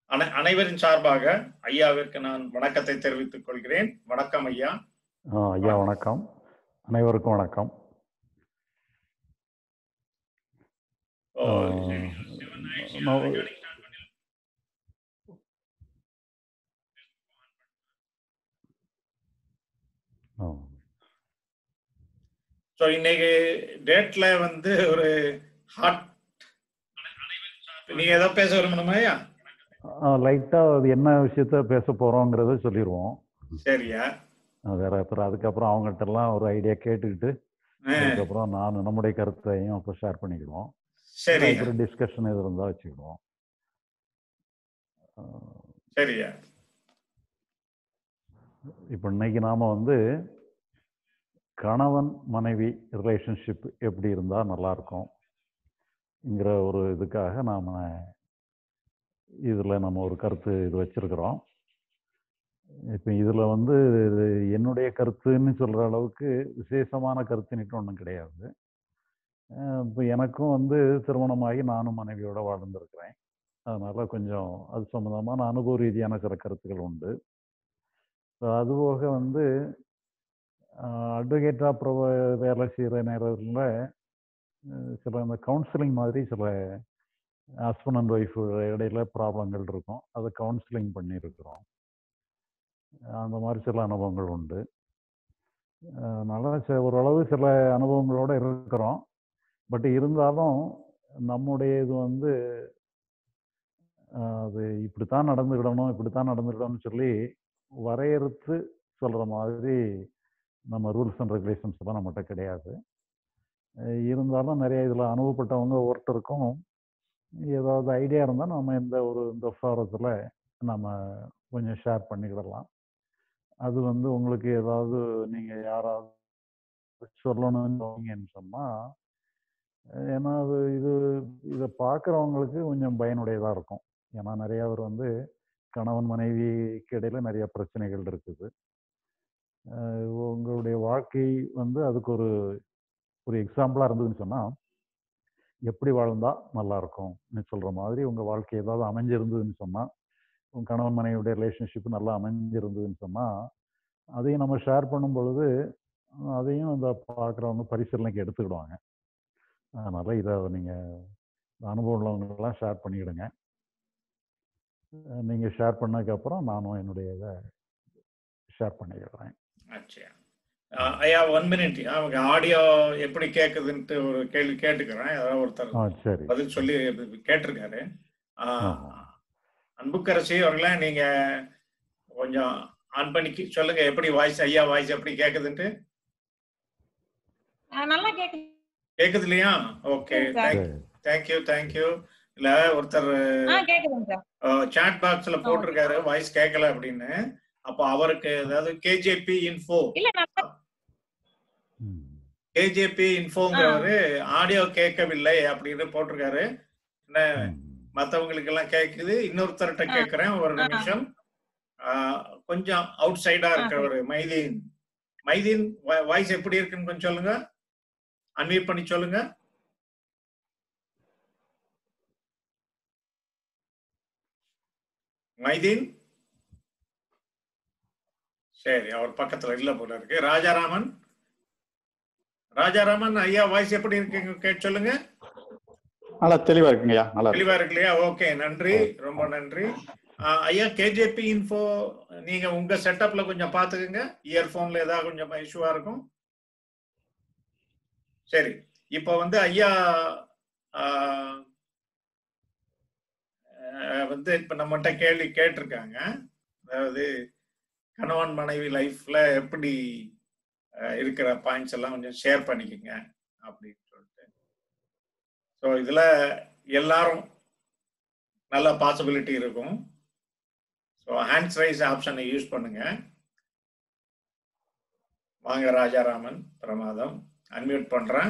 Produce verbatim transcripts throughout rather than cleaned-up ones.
அனை அனைவரின் சார்பாக ஐயாவிற்கு நான் வணக்கத்தை தெரிவித்துக் கொள்கிறேன். வணக்கம் ஐயா. ஆ, ஐயா வணக்கம். அனைவருக்கும் வணக்கம். ஓ, ஆ, நான் ஆ, ஸோ இன்னைக்கு டேட்ல வந்து ஒரு ஹாட் நீங்க ஏதோ பேச விரும்பணுமா ஐயா? ஆ, லைட்டா அது என்ன விஷயத்த பேச போறோங்கிறத சொல்லிடுவோம். சரியா. ஆ, வேற அப்புறம் அதுக்கப்புறம் அவங்ககிட்ட எல்லாம் ஒரு ஐடியா கேட்டுக்கிட்டு ஆ, அதுக்கப்புறம் நான் நம்முடைய கருத்தையும் அப்போ ஷேர் பண்ணிக்கிடுவோம். சரி அப்புறம் டிஸ்கஷன் எது இருந்தால் வச்சுக்கிடுவோம். சரியா. இப்போ இன்னைக்கு நாம வந்து கணவன் மனைவி ரிலேஷன்ஷிப் எப்படி இருந்தால் நல்லா இருக்கும்ங்கிற ஒரு இதுக்காக நாம இதில் நம்ம ஒரு கருத்து இது வச்சிருக்கிறோம். இப்போ இதில் வந்து என்னுடைய கருத்துன்னு சொல்கிற அளவுக்கு விசேஷமான கருத்துன்னுட்டு ஒன்றும் கிடையாது. இப்போ எனக்கும் வந்து திருமணமாகி நானும் மனைவியோட வாழ்ந்துருக்கிறேன். அதனால் கொஞ்சம் அது சம்மந்தமான அனுபவ ரீதியான சில கருத்துக்கள் உண்டு. அதுபோக வந்து அட்வொகேட்டாக அப்புறம் வேலை செய்கிற நேரத்தில் சில இந்த கவுன்சிலிங் மாதிரி சில ஹஸ்பண்ட் அண்ட் ஒய்ஃப் இடையில ப்ராப்ளங்கள் இருக்கும். அதை கவுன்சிலிங் பண்ணியிருக்கிறோம். அந்த மாதிரி சில அனுபவங்கள் உண்டு. அதனால் ஓரளவு சில அனுபவங்களோடு இருக்கிறோம். பட் இருந்தாலும் நம்முடைய இது வந்து அது இப்படித்தான் நடந்துக்கிடணும் இப்படித்தான் நடந்துக்கிடணும்னு சொல்லி வரையறுத்து சொல்கிற மாதிரி நம்ம ரூல்ஸ் அண்ட் ரெகுலேஷன்ஸ் எல்லாம் நம்மகிட்ட கிடையாது. இருந்தாலும் நிறைய இதில் அனுபவப்பட்டவங்க ஒவ்வொருத்தருக்கும் ஏதாவது ஐடியா இருந்தால் நம்ம இந்த ஒரு இந்த ஃபாரத்தில் நம்ம கொஞ்சம் ஷேர் பண்ணிக்கிடலாம். அது வந்து உங்களுக்கு ஏதாவது நீங்கள் யாராவது சொல்லணும்னு சொன்னால், ஏன்னா அது இது இதை பார்க்குறவங்களுக்கு கொஞ்சம் பயனுடையதாக இருக்கும். ஏன்னா நிறைய பேர் வந்து கணவன் மனைவிக்கு இடையில நிறைய பிரச்சனைகள் இருக்குது. உங்களுடைய வாழ்க்கை வந்து அதுக்கு ஒரு ஒரு எக்ஸாம்பிளாக இருந்ததுன்னு சொன்னால், எப்படி வாழ்ந்தா நல்லா இருக்கும்னு சொல்கிற மாதிரி உங்கள் வாழ்க்கை ஏதாவது அமைஞ்சிருந்ததுன்னு சொன்னால், உங்கள் கணவன் மனைவியுடைய ரிலேஷன்ஷிப் நல்லா அமைஞ்சிருந்ததுன்னு சொன்னால், அதையும் நம்ம ஷேர் பண்ணும் பொழுது அதையும் இந்த பார்க்குறவங்க பரிசீலனைக்கு எடுத்துக்கிடுவாங்க. அதனால் இதை நீங்கள் அனுபவம் உள்ளவங்கெல்லாம் ஷேர் பண்ணிக்கிடுங்க. நீங்கள் ஷேர் பண்ணதுக்கப்புறம் நானும் என்னுடைய இதை ஷேர் பண்ணிக்கிறேன். ஐயா ஒன் மினிட், அவங்க ஆடியோ எப்படி கேட்குதுன்ட்டு ஒரு கேள்வி கேட்டுக்கிறேன். ஏதாவது ஒருத்தர் பதில் சொல்லி கேட்டிருக்காரு. அன்புக்கரசி அவர்களே, நீங்க கொஞ்சம் ஆன் பண்ணி சொல்லுங்க, எப்படி வாய்ஸ் ஐயா வாய்ஸ் எப்படி கேக்குதுன்ட்டு. நல்லா கேக்குது. கேக்குது இல்லையா? Okay, thank you thank you. இல்ல ஒருத்தர் சாட் பாக்ஸ்ல போட்டிருக்காரு வாய்ஸ் கேட்கல அப்படின்னு. அப்ப அவருக்கு ஏதாவது கேஜேபி இன்ஃபோ கேஜேபி இன்ஃபோங்கிறவரு ஆடியோ கேட்கவில்லை அப்படின்னு போட்டிருக்காரு. என்ன மற்றவங்களுக்கு எல்லாம் கேட்குது. இன்னொருத்தர்கிட்ட கேட்கிறேன், ஒரு நிமிஷம். கொஞ்சம் அவுட் சைடா இருக்கிறவர் மைதீன். மைதீன் வாய்ஸ் எப்படி இருக்குன்னு கொஞ்சம் சொல்லுங்க, அன்மியூட் பண்ணி சொல்லுங்க. மைதீன் சரி, அவர் பக்கத்துல இல்ல போல இருக்கு. ராஜாராமன் ராஜாராமன் ஐயா வாய்ஸ் எப்படி இருக்கு கேட்டு சொல்லுங்க. நல்லா தெளிவா இருக்குங்கய்யா. நல்லா தெளிவா இருக்கு இல்லையா? ஓகே, நன்றி, ரொம்ப நன்றி. ஐயா கேஜேபி இன்ஃபோ நீங்க உங்க செட்டப்ல கொஞ்சம் பாத்துக்கங்க. இயர்போன்ல ஏதாவது கொஞ்சம் இஷ்யூவா இருக்கும். சரி, இப்போ வந்து ஐயா வந்து இப்ப நம்மகிட்ட கேள்வி கேட்டிருக்காங்க. அதாவது கணவன் மனைவி லைஃப்ல எப்படி இருக்கிற பாயிண்ட்ஸ் எல்லாம் கொஞ்சம் ஷேர் பண்ணிக்கங்க அப்படின்னு சொல்லிட்டு. ஸோ இதுல எல்லாரும் நல்ல பாசிபிலிட்டி இருக்கும். ஸோ ஹேண்ட்ஸ் ரைஸ் ஆப்ஷனை யூஸ் பண்ணுங்க. வாங்க ராஜாராமன், பிரமாதம், அன்மியூட் பண்றேன்.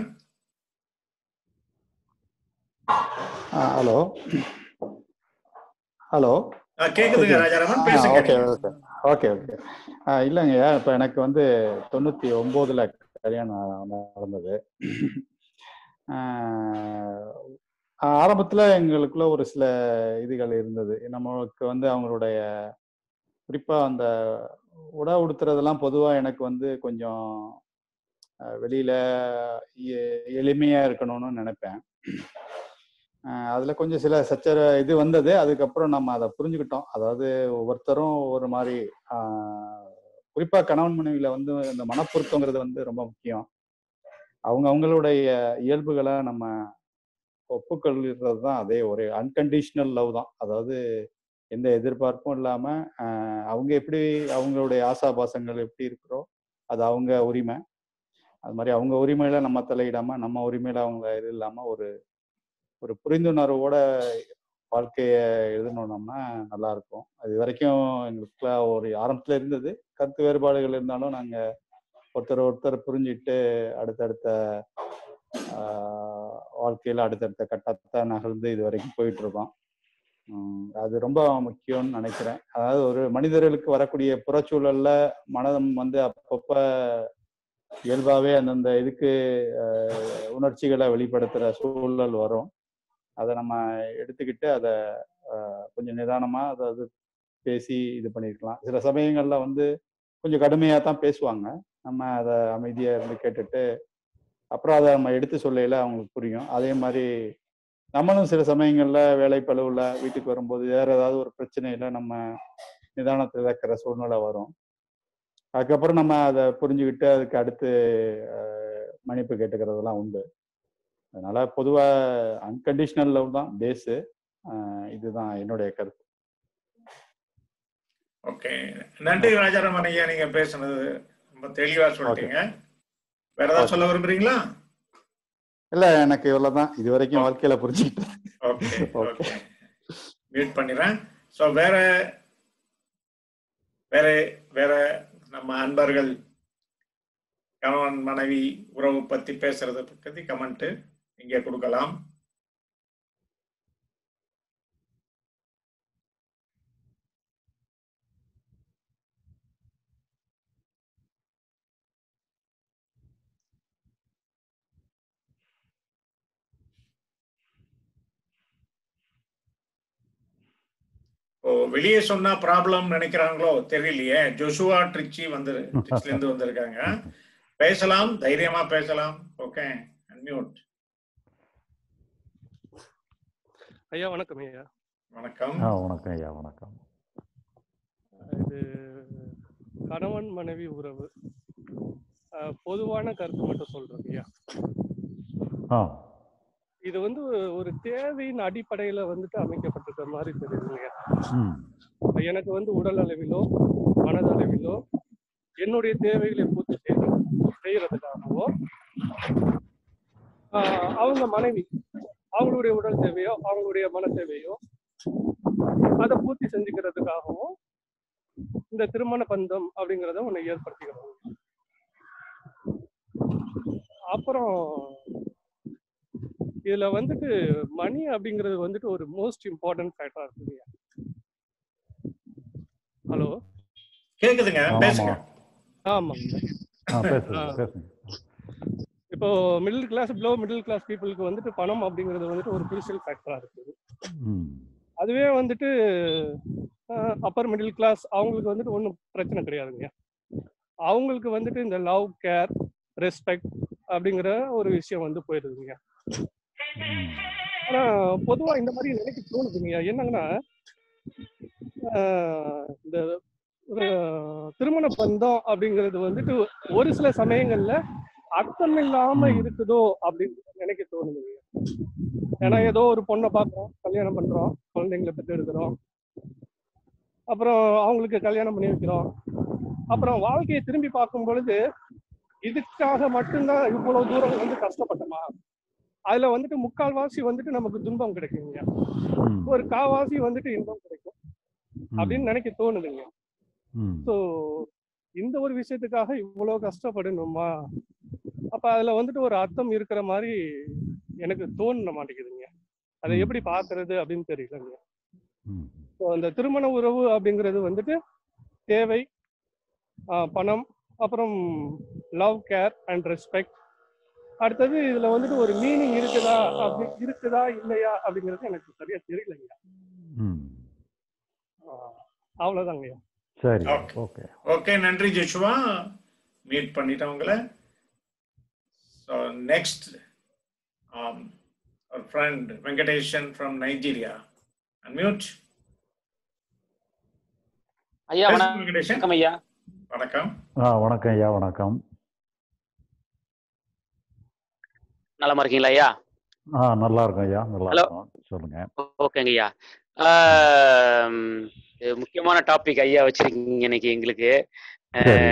ஹலோ ஹலோ கேக்குதுங்க ராஜாராமன், பேசுங்க. ஓகே ஓகே ஓகே இல்லைங்க, இப்போ எனக்கு வந்து தொண்ணூற்றி ஒம்போதில் கல்யாணம் நடந்தது. ஆரம்பத்துல எங்களுக்குள்ள ஒரு சில இதுகள் இருந்தது. நம்மளுக்கு வந்து அவங்களுடைய குறிப்பா அந்த உடை உடுத்துறதெல்லாம் பொதுவா எனக்கு வந்து கொஞ்சம் அஹ், வெளியில எ- எளிமையா இருக்கணும்னு நினைப்பேன். அஹ், அதுல கொஞ்சம் சில சச்சர இது வந்தது. அதுக்கப்புறம் நம்ம அதை புரிஞ்சுக்கிட்டோம். அதாவது ஒவ்வொருத்தரும் ஒவ்வொரு மாதிரி ஆஹ், குறிப்பா கணவன் மனைவியில வந்து இந்த மனப்பொருத்தங்கிறது வந்து ரொம்ப முக்கியம். அவங்க அவங்களுடைய இயல்புகளை நம்ம ஒப்புக்கொள்கிறது தான் அதே ஒரு அன்கண்டிஷனல் லவ் தான். அதாவது எந்த எதிர்பார்ப்பும் இல்லாம அஹ், அவங்க எப்படி அவங்களுடைய ஆசாபாசங்கள் எப்படி இருக்கிறோ அது அவங்க உரிமை. அது மாதிரி அவங்க உரிமையில நம்ம தலையிடாம நம்ம உரிமையில அவங்க இது இல்லாம ஒரு ஒரு புரிந்துணர்வோட வாழ்க்கைய எழுதணும்னா நல்லா இருக்கும். அது வரைக்கும் எங்களுக்குள்ள ஒரு ஆரம்பத்துல இருந்தது. கருத்து வேறுபாடுகள் இருந்தாலும் நாங்க ஒருத்தர் ஒருத்தர் புரிஞ்சுட்டு அடுத்தடுத்த ஆஹ், வாழ்க்கையில அடுத்தடுத்த கட்டத்தை நகர்ந்து இது வரைக்கும் போயிட்டு இருக்கோம். உம் அது ரொம்ப முக்கியம்னு நினைக்கிறேன். அதாவது ஒரு மனிதர்களுக்கு வரக்கூடிய புறச்சூழல்ல மனம் வந்து அப்பப்ப இயல்பாவே அந்தந்த இதுக்கு அஹ், உணர்ச்சிகளை வெளிப்படுத்துற சூழல் வரும். அதை நம்ம எடுத்துக்கிட்டு அதை கொஞ்சம் நிதானமா அதாவது பேசி இது பண்ணிருக்கலாம். சில சமயங்கள்ல வந்து கொஞ்சம் கடுமையா தான் பேசுவாங்க. நம்ம அதை அமைதியா இருந்து கேட்டுட்டு அப்புறம் அதை நம்ம எடுத்து சொல்லையில அவங்களுக்கு புரியும். அதே மாதிரி நம்மளும் சில சமயங்கள்ல வேலை பளுவுல வீட்டுக்கு வரும்போது வேற ஏதாவது ஒரு பிரச்சனையில நம்ம நிதானத்தை இழக்கிற சூழ்நிலை வரும். அதுக்கப்புறம் நம்ம அதை புரிஞ்சுக்கிட்டு அதுக்கு அடுத்து அஹ், மன்னிப்பு கேட்டுக்கிறதெல்லாம் உண்டு. அதனால பொதுவா அன்கண்டிஷனல் லவ் தான் பேஸு. இதுதான் என்னுடைய கருத்து. ஓகே, நன்றி ராஜாராமன் ஐயா, நீங்க பேசுனது ரொம்ப தெளிவா சொல்லிட்டீங்க. வேற ஏதாவது சொல்ல விரும்புறீங்களா? இல்ல, எனக்கு இவ்வளவுதான் இது வரைக்கும் வாழ்க்கையில புரிஞ்சுக்கிட்டேன். ஓகே ஓகே, மியூட் பண்ணிடுறேன். ஸோ வேற வேற வேற நம்ம அன்பர்கள் கணவன் மனைவி உறவு பத்தி பேசுறத பத்தி கமெண்ட் இங்கே கொடுக்கலாம். ஓ, வெளியே சொன்னா ப்ராப்ளம் நினைக்கிறாங்களோ தெரியலையே. ஜோஷுவா ட்ரிச்சி வந்து ட்ரிச்ல இருந்து வந்திருக்காங்க. பேசலாம், தைரியமா பேசலாம். Okay, unmute. ஐயா வணக்கம். ஐயா வணக்கம். வணக்கம் ஐயா, வணக்கம். இது கணவன் மனைவி உறவு பொதுவான கருத்து மட்டும் சொல்றேன் ஐயா. இது வந்து ஒரு தேவையின் அடிப்படையில வந்துட்டு அமைக்கப்பட்டிருக்கிற மாதிரி தெரியுதுங்க. எனக்கு வந்து உடல் அளவிலோ மனதளவிலோ என்னுடைய தேவைகளை பூர்த்தி செய்யறதுக்காகவோ அவங்க மனைவி அவங்களுடைய உடல் தேவையோ அவங்களுடைய மன தேவையோ அதை பூர்த்தி செஞ்சுக்கிறதுக்காகவும் இந்த திருமண பந்தம் அப்படிங்கிறத ஒண்ணு ஏற்படுத்திக்கிறோம். அப்புறம் இதுல வந்துட்டு மணி அப்படிங்கிறது வந்துட்டு ஒரு மோஸ்ட் இம்பார்ட்டன்ட் ஃபேக்டரா இருக்குங்க. ஹலோ, கேக்குதுங்க? பேசுங்க. ஆமாங்க. இப்போ middle class below middle class பீப்புளுக்கு வந்துட்டு பணம் அப்படிங்கிறது வந்துட்டு ஒரு கிரூஷியல் ஃபேக்டரா இருக்குது. அதுவே வந்துட்டு அப்பர் மிடில் கிளாஸ் அவங்களுக்கு வந்துட்டு ஒன்றும் பிரச்சனை கிடையாதுங்க. அவங்களுக்கு வந்துட்டு இந்த லவ், கேர், ரெஸ்பெக்ட் அப்படிங்கிற ஒரு விஷயம் வந்து போயிடுதுங்க. ஆனா பொதுவா இந்த மாதிரி நினைக்க தோணுதுங்க. என்னங்கன்னா இந்த ஒரு திருமண பந்தம் அப்படிங்கிறது வந்துட்டு ஒரு சில சமயங்கள்ல அர்த்தம் இல்லாம இருக்குதோ அப்படின்னு நினைக்க தோணுதுங்க. ஏன்னா ஏதோ ஒரு பொண்ணை பார்க்குறோம், கல்யாணம் பண்றோம், குழந்தைங்களை பெற்று எடுக்கிறோம், அப்புறம் அவங்களுக்கு கல்யாணம் பண்ணி வைக்கிறோம். அப்புறம் வாழ்க்கையை திரும்பி பார்க்கும் பொழுது இதுக்காக மட்டும்தான் இவ்வளவு தூரம் வந்து கஷ்டப்பட்டோமா, அதுல வந்துட்டு முக்கால்வாசி வந்துட்டு நமக்கு துன்பம் கிடைக்குங்க, ஒரு காவாசி வந்துட்டு இன்பம் கிடைக்கும் அப்படின்னு நினைக்க தோணுதுங்க. ஸோ இந்த ஒரு விஷயத்துக்காக இவ்வளவு கஷ்டப்படணுமா? அப்ப அதுல வந்துட்டு ஒரு அர்த்தம் இருக்கிற மாதிரி எனக்கு தோண மாட்டேங்குதுங்க. அதை எப்படி பாக்குறது அப்படின்னு தெரியலங்க. அந்த திருமண உறவு அப்படிங்கிறது வந்துட்டு தேவை, பணம், அப்புறம் லவ், கேர் அண்ட் ரெஸ்பெக்ட், அடுத்தது இதுல வந்துட்டு ஒரு மீனிங் இருக்குதா அப்படி இருக்குதா இல்லையா அப்படிங்கிறது எனக்கு சரியா தெரியலைங்க. ம் அவ்வளவுதாங்க. சரி, ஓகே ஓகே. ஓகே, நன்றி ஜோஷுவா, மீட் பண்ணிட்டேன் உங்களை. So next um, our friend Venkateshan from Nigeria. Unmute. ஐயா Yes, வணக்கம். Venkateshan. ஐயா வணக்கம். ஆ வணக்கம் ஐயா, வணக்கம். நலமா இருக்கீங்களா ஐயா? ஆ நல்லா இருக்கும் ஐயா, நல்லா ஹலோ. இருக்கும். சொல்லுங்க. ஓகேங்க ஐயா. முக்கியமான டாபிக் ஐயா வச்சிருக்கீங்க இன்னைக்கு எங்களுக்கு. சரி.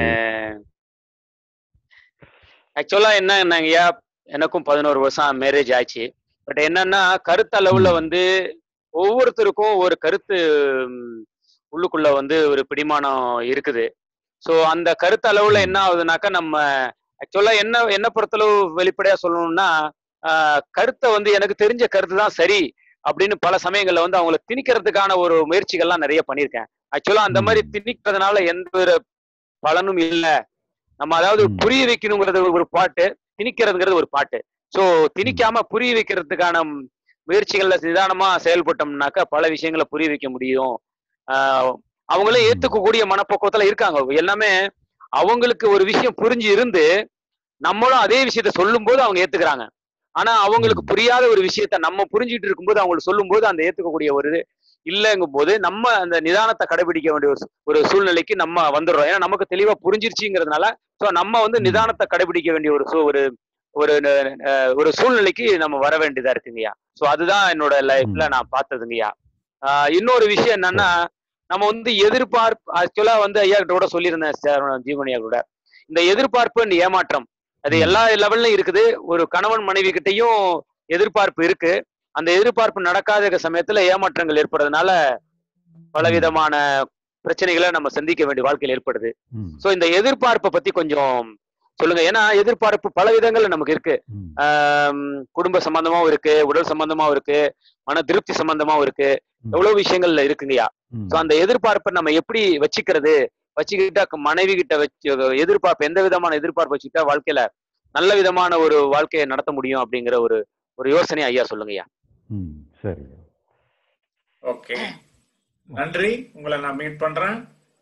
ஆக்சுவலா என்ன என்னங்கய்யா, எனக்கும் பதினோரு வருஷம் மேரேஜ் ஆச்சு. பட் என்னன்னா கருத்தளவுல ம். வந்து ஒவ்வொருத்தருக்கும் ஒரு கருத்து ம், உள்ளுக்குள்ள வந்து ஒரு பிடிமானம் இருக்குது. ஸோ அந்த கருத்தளவுல ம். என்ன ஆகுதுனாக்கா, நம்ம ஆக்சுவலா என்ன என்ன பொறுத்தளவு வெளிப்படையா சொல்லணும்னா, ஆஹ், கருத்தை வந்து எனக்கு தெரிஞ்ச கருத்து தான் சரி அப்படின்னு பல சமயங்கள்ல வந்து அவங்கள திணிக்கிறதுக்கான ஒரு முயற்சிகள்லாம் நிறைய பண்ணியிருக்கேன். ஆக்சுவலா அந்த மாதிரி ம். திணிக்கிறதுனால எந்த ஒரு பலனும் இல்லை. நம்ம அதாவது ம். புரிய வைக்கணுங்கிறது ஒரு பாட்டு, திணிக்கிறதுங்கிறது ஒரு பாட்டு. ஸோ ம். திணிக்காம புரிய வைக்கிறதுக்கான முயற்சிகள்ல நிதானமா செயல்பட்டோம்னாக்கா பல விஷயங்களை புரிய வைக்க முடியும். ஆஹ் அவங்களே ம். ஏத்துக்கக்கூடிய மனப்பக்குவத்துல இருக்காங்க. எல்லாமே அவங்களுக்கு ஒரு விஷயம் புரிஞ்சு இருந்து நம்மளும் அதே விஷயத்த சொல்லும் போது அவங்க ஏத்துக்கிறாங்க. ஆனா அவங்களுக்கு ம். புரியாத ஒரு விஷயத்த நம்ம புரிஞ்சுட்டு இருக்கும்போது அவங்களுக்கு சொல்லும் போது அந்த ஏத்துக்கக்கூடிய ஒரு இது இல்லைங்கும் போது நம்ம அந்த நிதானத்தை கடைபிடிக்க வேண்டிய ஒரு சூ- ஒரு சூழ்நிலைக்கு நம்ம வந்துடுறோம். ஏன்னா நமக்கு தெளிவா புரிஞ்சிருச்சுங்கிறதுனால ஸோ நம்ம வந்து ம். நிதானத்தை கடைபிடிக்க வேண்டிய ஒரு சூ- ஒரு ஒரு அஹ், ஒரு சூழ்நிலைக்கு நம்ம வர வேண்டியதா இருக்குங்கய்யா. ஸோ அதுதான் என்னோட லைஃப்ல ம். நான் பார்த்ததுங்கய்யா. ஆஹ் இன்னொரு விஷயம் என்னன்னா, சரி. நம்ம வந்து எதிர்பார்ப்பு ஆக்சுவலா வந்து ஐயா கிட்ட கூட சொல்லியிருந்தேன் சார், ஜீவனியா கூட. இந்த எதிர்பார்ப்பு இந்த ஏமாற்றம் அது ம். எல்லா லெவல்லையும் இருக்குது. ஒரு கணவன் மனைவி கிட்டையும் எதிர்பார்ப்பு இருக்கு. அந்த எதிர்பார்ப்பு நடக்காத சமயத்துல ஏமாற்றங்கள் ஏற்படுறதுனால ம். பலவிதமான பிரச்சனைகளை நம்ம சந்திக்க வேண்டிய வாழ்க்கையில் ஏற்படுது. ம். ஸோ இந்த எதிர்பார்ப்பை பத்தி கொஞ்சம் சொல்லுங்க. ஏன்னா எதிர்பார்ப்பு பல விதங்கள்ல நமக்கு இருக்கு. ம். ஆம், குடும்ப சம்பந்தமாவும் இருக்கு, உடல் சம்பந்தமாவும் இருக்கு, மன திருப்தி சம்பந்தமாவும் இருக்கு, ம். எவ்வளவு விஷயங்கள்ல இருக்குங்கய்யா. ஸோ ம். அந்த எதிர்பார்ப்பை நம்ம எப்படி வச்சுக்கிறது, வச்சுக்கிட்டா மனைவி கிட்ட வச்சு எதிர்பார்ப்பு எந்த விதமான எதிர்பார்ப்பு வச்சுக்கிட்டா வாழ்க்கையில நல்ல விதமான ஒரு வாழ்க்கையை நடத்த முடியும் அப்படிங்கிற ஒரு ஒரு யோசனை ஐயா சொல்லுங்கய்யா. ம். சரி. ஓகே, நன்றி, உங்களை நான் மீட் பண்றேன்.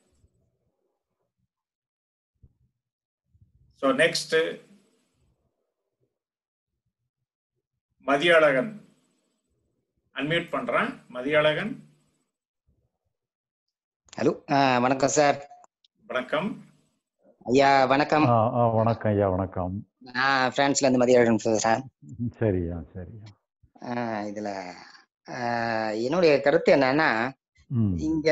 ஸோ நெக்ஸ்ட் மதியழகன், அன்மியூட் பண்றேன். மதியழகன். ஹலோ, வணக்கம் சார். வணக்கம் ஐயா. வணக்கம். ஆ ஆ வணக்கம் ஐயா, வணக்கம். நான் பிரான்ஸ்ல இருந்து மதியம் பேசுறேன். ம். சரியா, சரியா. ஆஹ் இதுல ஆஹ் என்னுடைய கருத்து என்னன்னா, ம். இங்க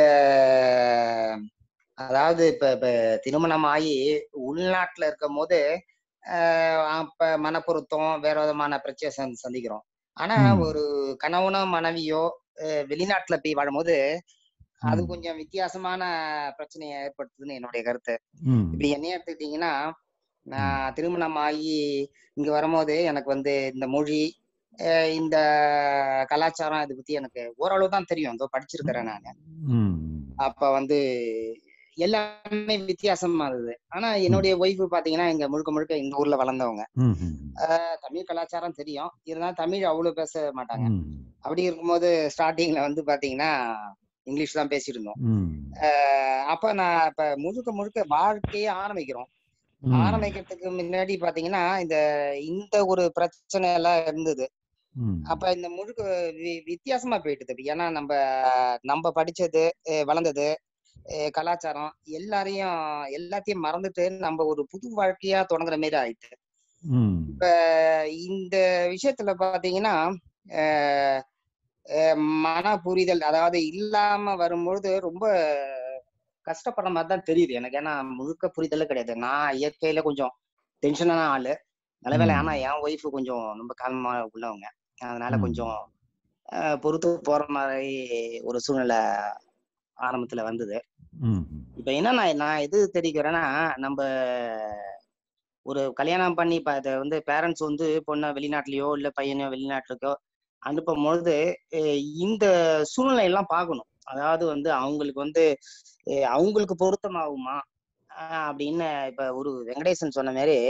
அதாவது இப்ப இப்ப திருமணம் ஆகி உள்நாட்டுல இருக்கும் போது ஆஹ் அப்ப மனப்பொருத்தம் வேற விதமான பிரச்சனை சந்தி- சந்திக்கிறோம். ஆனா ம். ஒரு கணவனோ மனைவியோ அஹ் வெளிநாட்டுல போய் வாழும்போது அது ம். கொஞ்சம் வித்தியாசமான பிரச்சனையை ஏற்படுத்துதுன்னு என்னுடைய கருத்து. ம். இப்படி என்னைய எடுத்துக்கிட்டீங்கன்னா, ம். நான் திருமணம் ஆகி இங்க வரும்போது எனக்கு வந்து இந்த மொழி அஹ் இந்த கலாச்சாரம் இதை பத்தி எனக்கு ஓரளவு தான் தெரியும். இதோ படிச்சிருக்கிறேன் நான். ம். அப்ப வந்து எல்லாமே வித்தியாசமா இருந்தது. ஆனா ம். என்னுடைய ஒய்ஃபு பாத்தீங்கன்னா இங்க முழுக்க முழுக்க இந்த ஊர்ல வளர்ந்தவங்க. ம். ம். அஹ் தமிழ் கலாச்சாரம் தெரியும், இருந்தாலும் தமிழ் அவ்வளவு பேச மாட்டாங்க. ம். அப்படி இருக்கும்போது ஸ்டார்டிங்ல வந்து பாத்தீங்கன்னா இங்கிலீஷ் தான் பேசிட்டு இருந்தோம். ம். அஹ் அப்ப நான் இப்ப முழுக்க முழுக்க வாழ்க்கையே ஆரம்பிக்கிறோம். ம். ஆரம்பிக்கிறதுக்கு முன்னாடி பாத்தீங்கன்னா இந்த இந்த ஒரு பிரச்சனை எல்லாம் இருந்தது. ம். அப்ப இந்த முழுக்க வி- வித்தியாசமா போயிட்டு. ஏன்னா நம்ம நம்ம படிச்சது அஹ் வளர்ந்தது அஹ் கலாச்சாரம் எல்லாரையும் எல்லாத்தையும் மறந்துட்டு நம்ம ஒரு புது வாழ்க்கையா தொடங்குற மாதிரி ஆயிடுச்சு. ம். இப்ப இந்த விஷயத்துல பாத்தீங்கன்னா அஹ் அஹ் மன புரிதல் அதாவது இல்லாம வரும்பொழுது ரொம்ப கஷ்டப்படுற மாதிரி தான் தெரியுது எனக்கு. ஏன்னா முழுக்க புரிதலே கிடையாது. நான் இயற்கையில கொஞ்சம் டென்ஷனான ஆளு. நல்ல வேலை. ஆனா ம். என் ஒய்ஃபு கொஞ்சம் ரொம்ப காலமா உள்ளவங்க. அதனால ம். கொஞ்சம் அஹ் பொறுத்து போற மாதிரி ஒரு சூழ்நிலை ஆரம்பத்துல வந்தது. ம். இப்ப என்ன நான் நான் எது தெரிவிக்கிறேன்னா, நம்ம ஒரு கல்யாணம் பண்ணி இப்ப அதை வந்து பேரண்ட்ஸ் வந்து பொண்ணை வெளிநாட்டுலயோ இல்ல பையனையோ வெளிநாட்டுக்கோ அனுப்பும் பொழுது அஹ் இந்த சூழ்நிலை எல்லாம் பார்க்கணும். அதாவது வந்து அவங்களுக்கு வந்து அஹ் அவங்களுக்கு பொருத்தமாகுமா ஆஹ் அப்படின்னு இப்ப ஒரு வெங்கடேசன் சொன்ன மாதிரி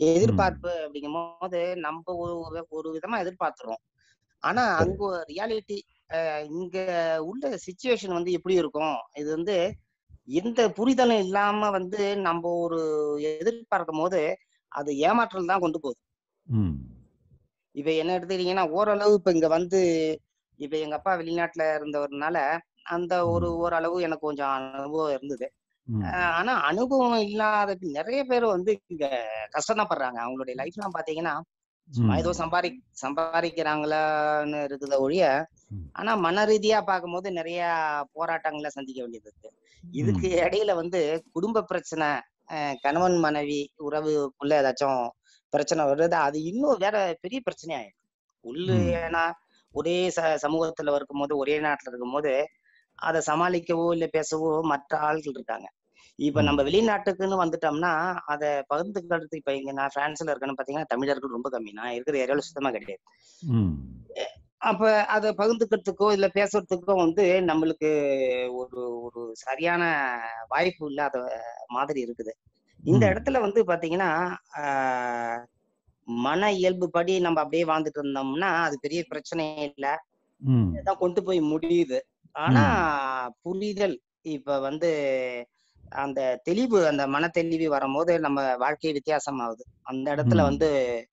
எதிர்பார்ப்பு அப்படிங்கும் போது நம்ம ஒரு ஒரு விதமா எதிர்பார்த்துறோம். ஆனா அங்க ரியாலிட்டி இங்க உள்ள சிச்சுவேஷன் வந்து எப்படி இருக்கும், இது வந்து எந்த புரிதலும் இல்லாம வந்து நம்ம ஒரு எதிர்பார்க்கும் போது அது ஏமாற்றல் தான் கொண்டு போகுது. இப்ப என்ன எடுத்துக்கிட்டீங்கன்னா ஓரளவு இப்ப இங்க வந்து இப்ப எங்க அப்பா வெளிநாட்டுல இருந்தவர்னால அந்த ஒரு ஓரளவு எனக்கு கொஞ்சம் அனுபவம் இருந்தது. ஆனா அனுபவம் இல்லாத நிறைய பேர் வந்து இங்க கஷ்டம்தான் அவங்களுடைய லைஃப் எல்லாம் பாத்தீங்கன்னா சும்மா ஏதோ சம்பாதி சம்பாதிக்கிறாங்களான்னு இருக்குத ஒழிய ஆனா மன ரீதியா பார்க்கும்போது நிறைய போராட்டங்களை சந்திக்க வேண்டியது இருக்கு. இதுக்கு இடையில வந்து குடும்ப பிரச்சனை, கணவன் மனைவி உறவுக்குள்ள ஏதாச்சும் பிரச்சனை வருது, அது இன்னும் வேற பெரிய பிரச்சனையாயிடும் உள்ளு. ஏன்னா ஒரே ச சமூகத்துல இருக்கும்போது ஒரே நாட்டுல இருக்கும் போது அதை சமாளிக்கவோ இல்லை பேசவோ மற்ற ஆள்கள் இருக்காங்க. இப்ப நம்ம வெளிநாட்டுக்குன்னு வந்துட்டோம்னா அதை பகிர்ந்துக்கிறதுக்கு, இப்ப இங்க நான் பிரான்ஸ்ல இருக்கேன்னு பாத்தீங்கன்னா தமிழர்கள் ரொம்ப கம்மி, நான் இருக்கிற ஏரியாவில் சுத்தமா கிடையாது. அப்ப அதை பகிர்ந்துக்கிறதுக்கோ இல்ல பேசுறதுக்கோ வந்து நம்மளுக்கு ஒரு ஒரு சரியான வாய்ப்பு இல்லாத மாதிரி இருக்குது. இந்த இடத்துல வந்து பாத்தீங்கன்னா ஆஹ் மன இயல்பு படி நம்ம அப்படியே வாழ்ந்துட்டு இருந்தோம்னா அது பெரிய பிரச்சனையே இல்லை, தான் கொண்டு போய் முடியுது. ஆனா புரிதல் இப்ப வந்து அந்த தெளிவு, அந்த மன தெளிவு வரும்போது நம்ம வாழ்க்கை வித்தியாசம் ஆகுது. அந்த இடத்துல வந்து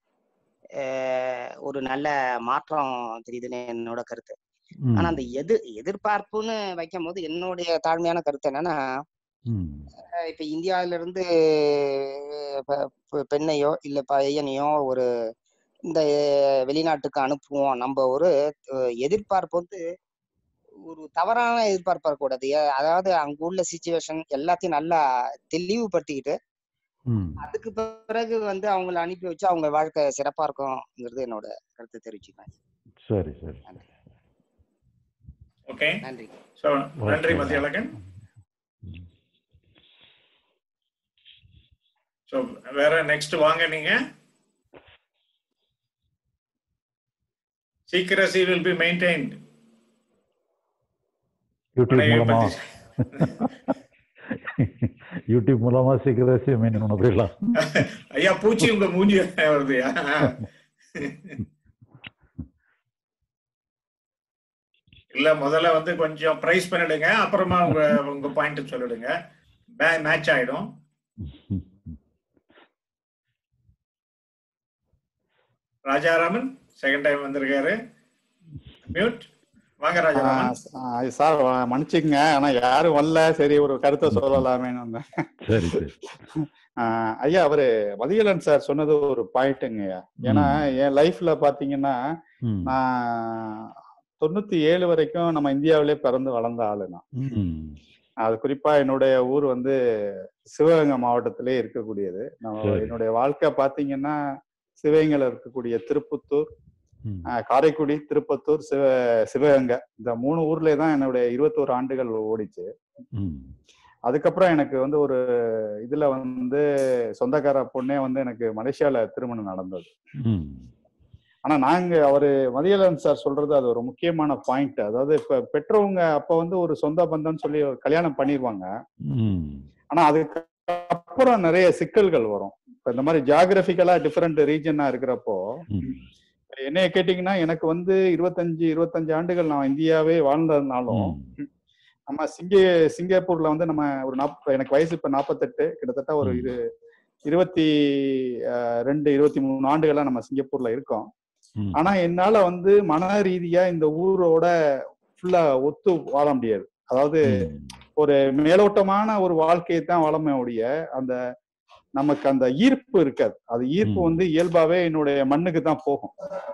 ஒரு நல்ல மாற்றம் தெரியுதுன்னு என்னோட கருத்து. ஆனா அந்த எது எதிர்பார்ப்புன்னு வைக்கும் போது என்னுடைய தாழ்மையான கருத்து என்னன்னா, இப்ப இந்தியாவில இருந்து பெண்ணையோ இல்ல பையனையோ ஒரு இந்த வெளிநாட்டுக்கு அனுப்புவோம், நம்ம ஒரு எதிர்பார்ப்பு வந்து ஒரு தவறான எதிர்பார்ப்பா கூடாது. அதாவது அங்க உள்ள சிச்சுவேஷன் எல்லாத்தையும் நல்லா தெளிவுபடுத்திக்கிட்டு அதுக்கு பிறகு வந்து அவங்களை அனுப்பி வச்சு அவங்க வாழ்க்கை சிறப்பா இருக்கும்ங்கிறது என்னோட கருத்து தெரிவிச்சுக்கிறேன். சரி சரி ஓகே, நன்றி. சோ நன்றி மதியழகன். சோ வேற நெக்ஸ்ட் வாங்க நீங்க. Secrecy will be maintained. YouTube மூலமா யூடியூப் மூலமா சீக்கிரசி மெயின்டைன் பண்ணலாம். ஐயா பூச்சி உங்க மூஞ்சி வருதுயா. இல்ல முதல்ல வந்து கொஞ்சம் பிரைஸ் பண்ணிடுங்க, அப்புறமா உங்க உங்க பாயிண்ட் சொல்லிடுங்க, மேட்ச் ஆயிடும். ராஜாராமன் செகண்ட் டைம் வந்திருக்காரு. மியூட். வாங்க ராஜாராமன். சார் மன்னிச்சுக்கங்க, ஆனா யாரும் வரல, சரி ஒரு கருத்தை சொல்லலாமேன்னு வந்தேன். சரி ஐயா, அவரு மதியழகன் சார் சொன்னது ஒரு பாயிண்ட்டுங்க ஐயா. ஏன்னா என் லைஃப்ல பாத்தீங்கன்னா நான் தொண்ணூத்தி ஏழு வரைக்கும் நம்ம இந்தியாவிலே பிறந்து வளர்ந்த ஆளுனா. அது குறிப்பா என்னுடைய ஊர் வந்து சிவகங்கை மாவட்டத்திலே இருக்கக்கூடியது. நம்ம என்னுடைய வாழ்க்கை பாத்தீங்கன்னா சிவகங்கையில இருக்கக்கூடிய திருப்பத்தூர், காரைக்குடி, திருப்பத்தூர், சிவ சிவகங்கை இந்த மூணு ஊர்ல தான் என்னுடைய இருபத்தோரு ஆண்டுகள் ஓடிச்சு. அதுக்கப்புறம் எனக்கு வந்து ஒரு இதுல வந்து சொந்தக்கார பொண்ணே வந்து எனக்கு மலேசியால திருமணம் நடந்தது. ஆனா நாங்க அவரு மதியழகன் சார் சொல்றது அது ஒரு முக்கியமான பாயிண்ட். அதாவது இப்ப பெற்றவங்க அப்ப வந்து ஒரு சொந்த பந்தம்னு சொல்லி கல்யாணம் பண்ணிடுவாங்க. ஆனா அதுக்கு அப்புறம் நிறைய சிக்கல்கள் வரும். இப்ப இந்த மாதிரி ஜியாகிரபிக்கலா டிஃபரெண்ட் ரீஜனா இருக்கிறப்போ என்னைய கேட்டீங்கன்னா எனக்கு வந்து இருபத்தஞ்சு இருபத்தஞ்சு ஆண்டுகள் நான் இந்தியாவே வாழ்ந்ததுனாலும் நம்ம சிங்கே சிங்கப்பூர்ல வந்து நம்ம ஒரு நாற்பது எனக்கு வயசு இப்ப நாற்பத்தெட்டு, கிட்டத்தட்ட ஒரு இரு இருபத்தி ரெண்டு இருபத்தி மூணு ஆண்டுகளா நம்ம சிங்கப்பூர்ல இருக்கோம். ஆனா என்னால வந்து மன ரீதியா இந்த ஊரோட ஃபுல்லா ஒத்து வாழ முடியாது. அதாவது ஒரு மேலோட்டமான ஒரு வாழ்க்கையை தான் வாழமே ஒழிய அந்த நமக்கு அந்த ஈர்ப்பு இருக்காது. அது ஈர்ப்பு வந்து இயல்பாவே என்னுடைய மண்ணுக்கு தான் போகும்.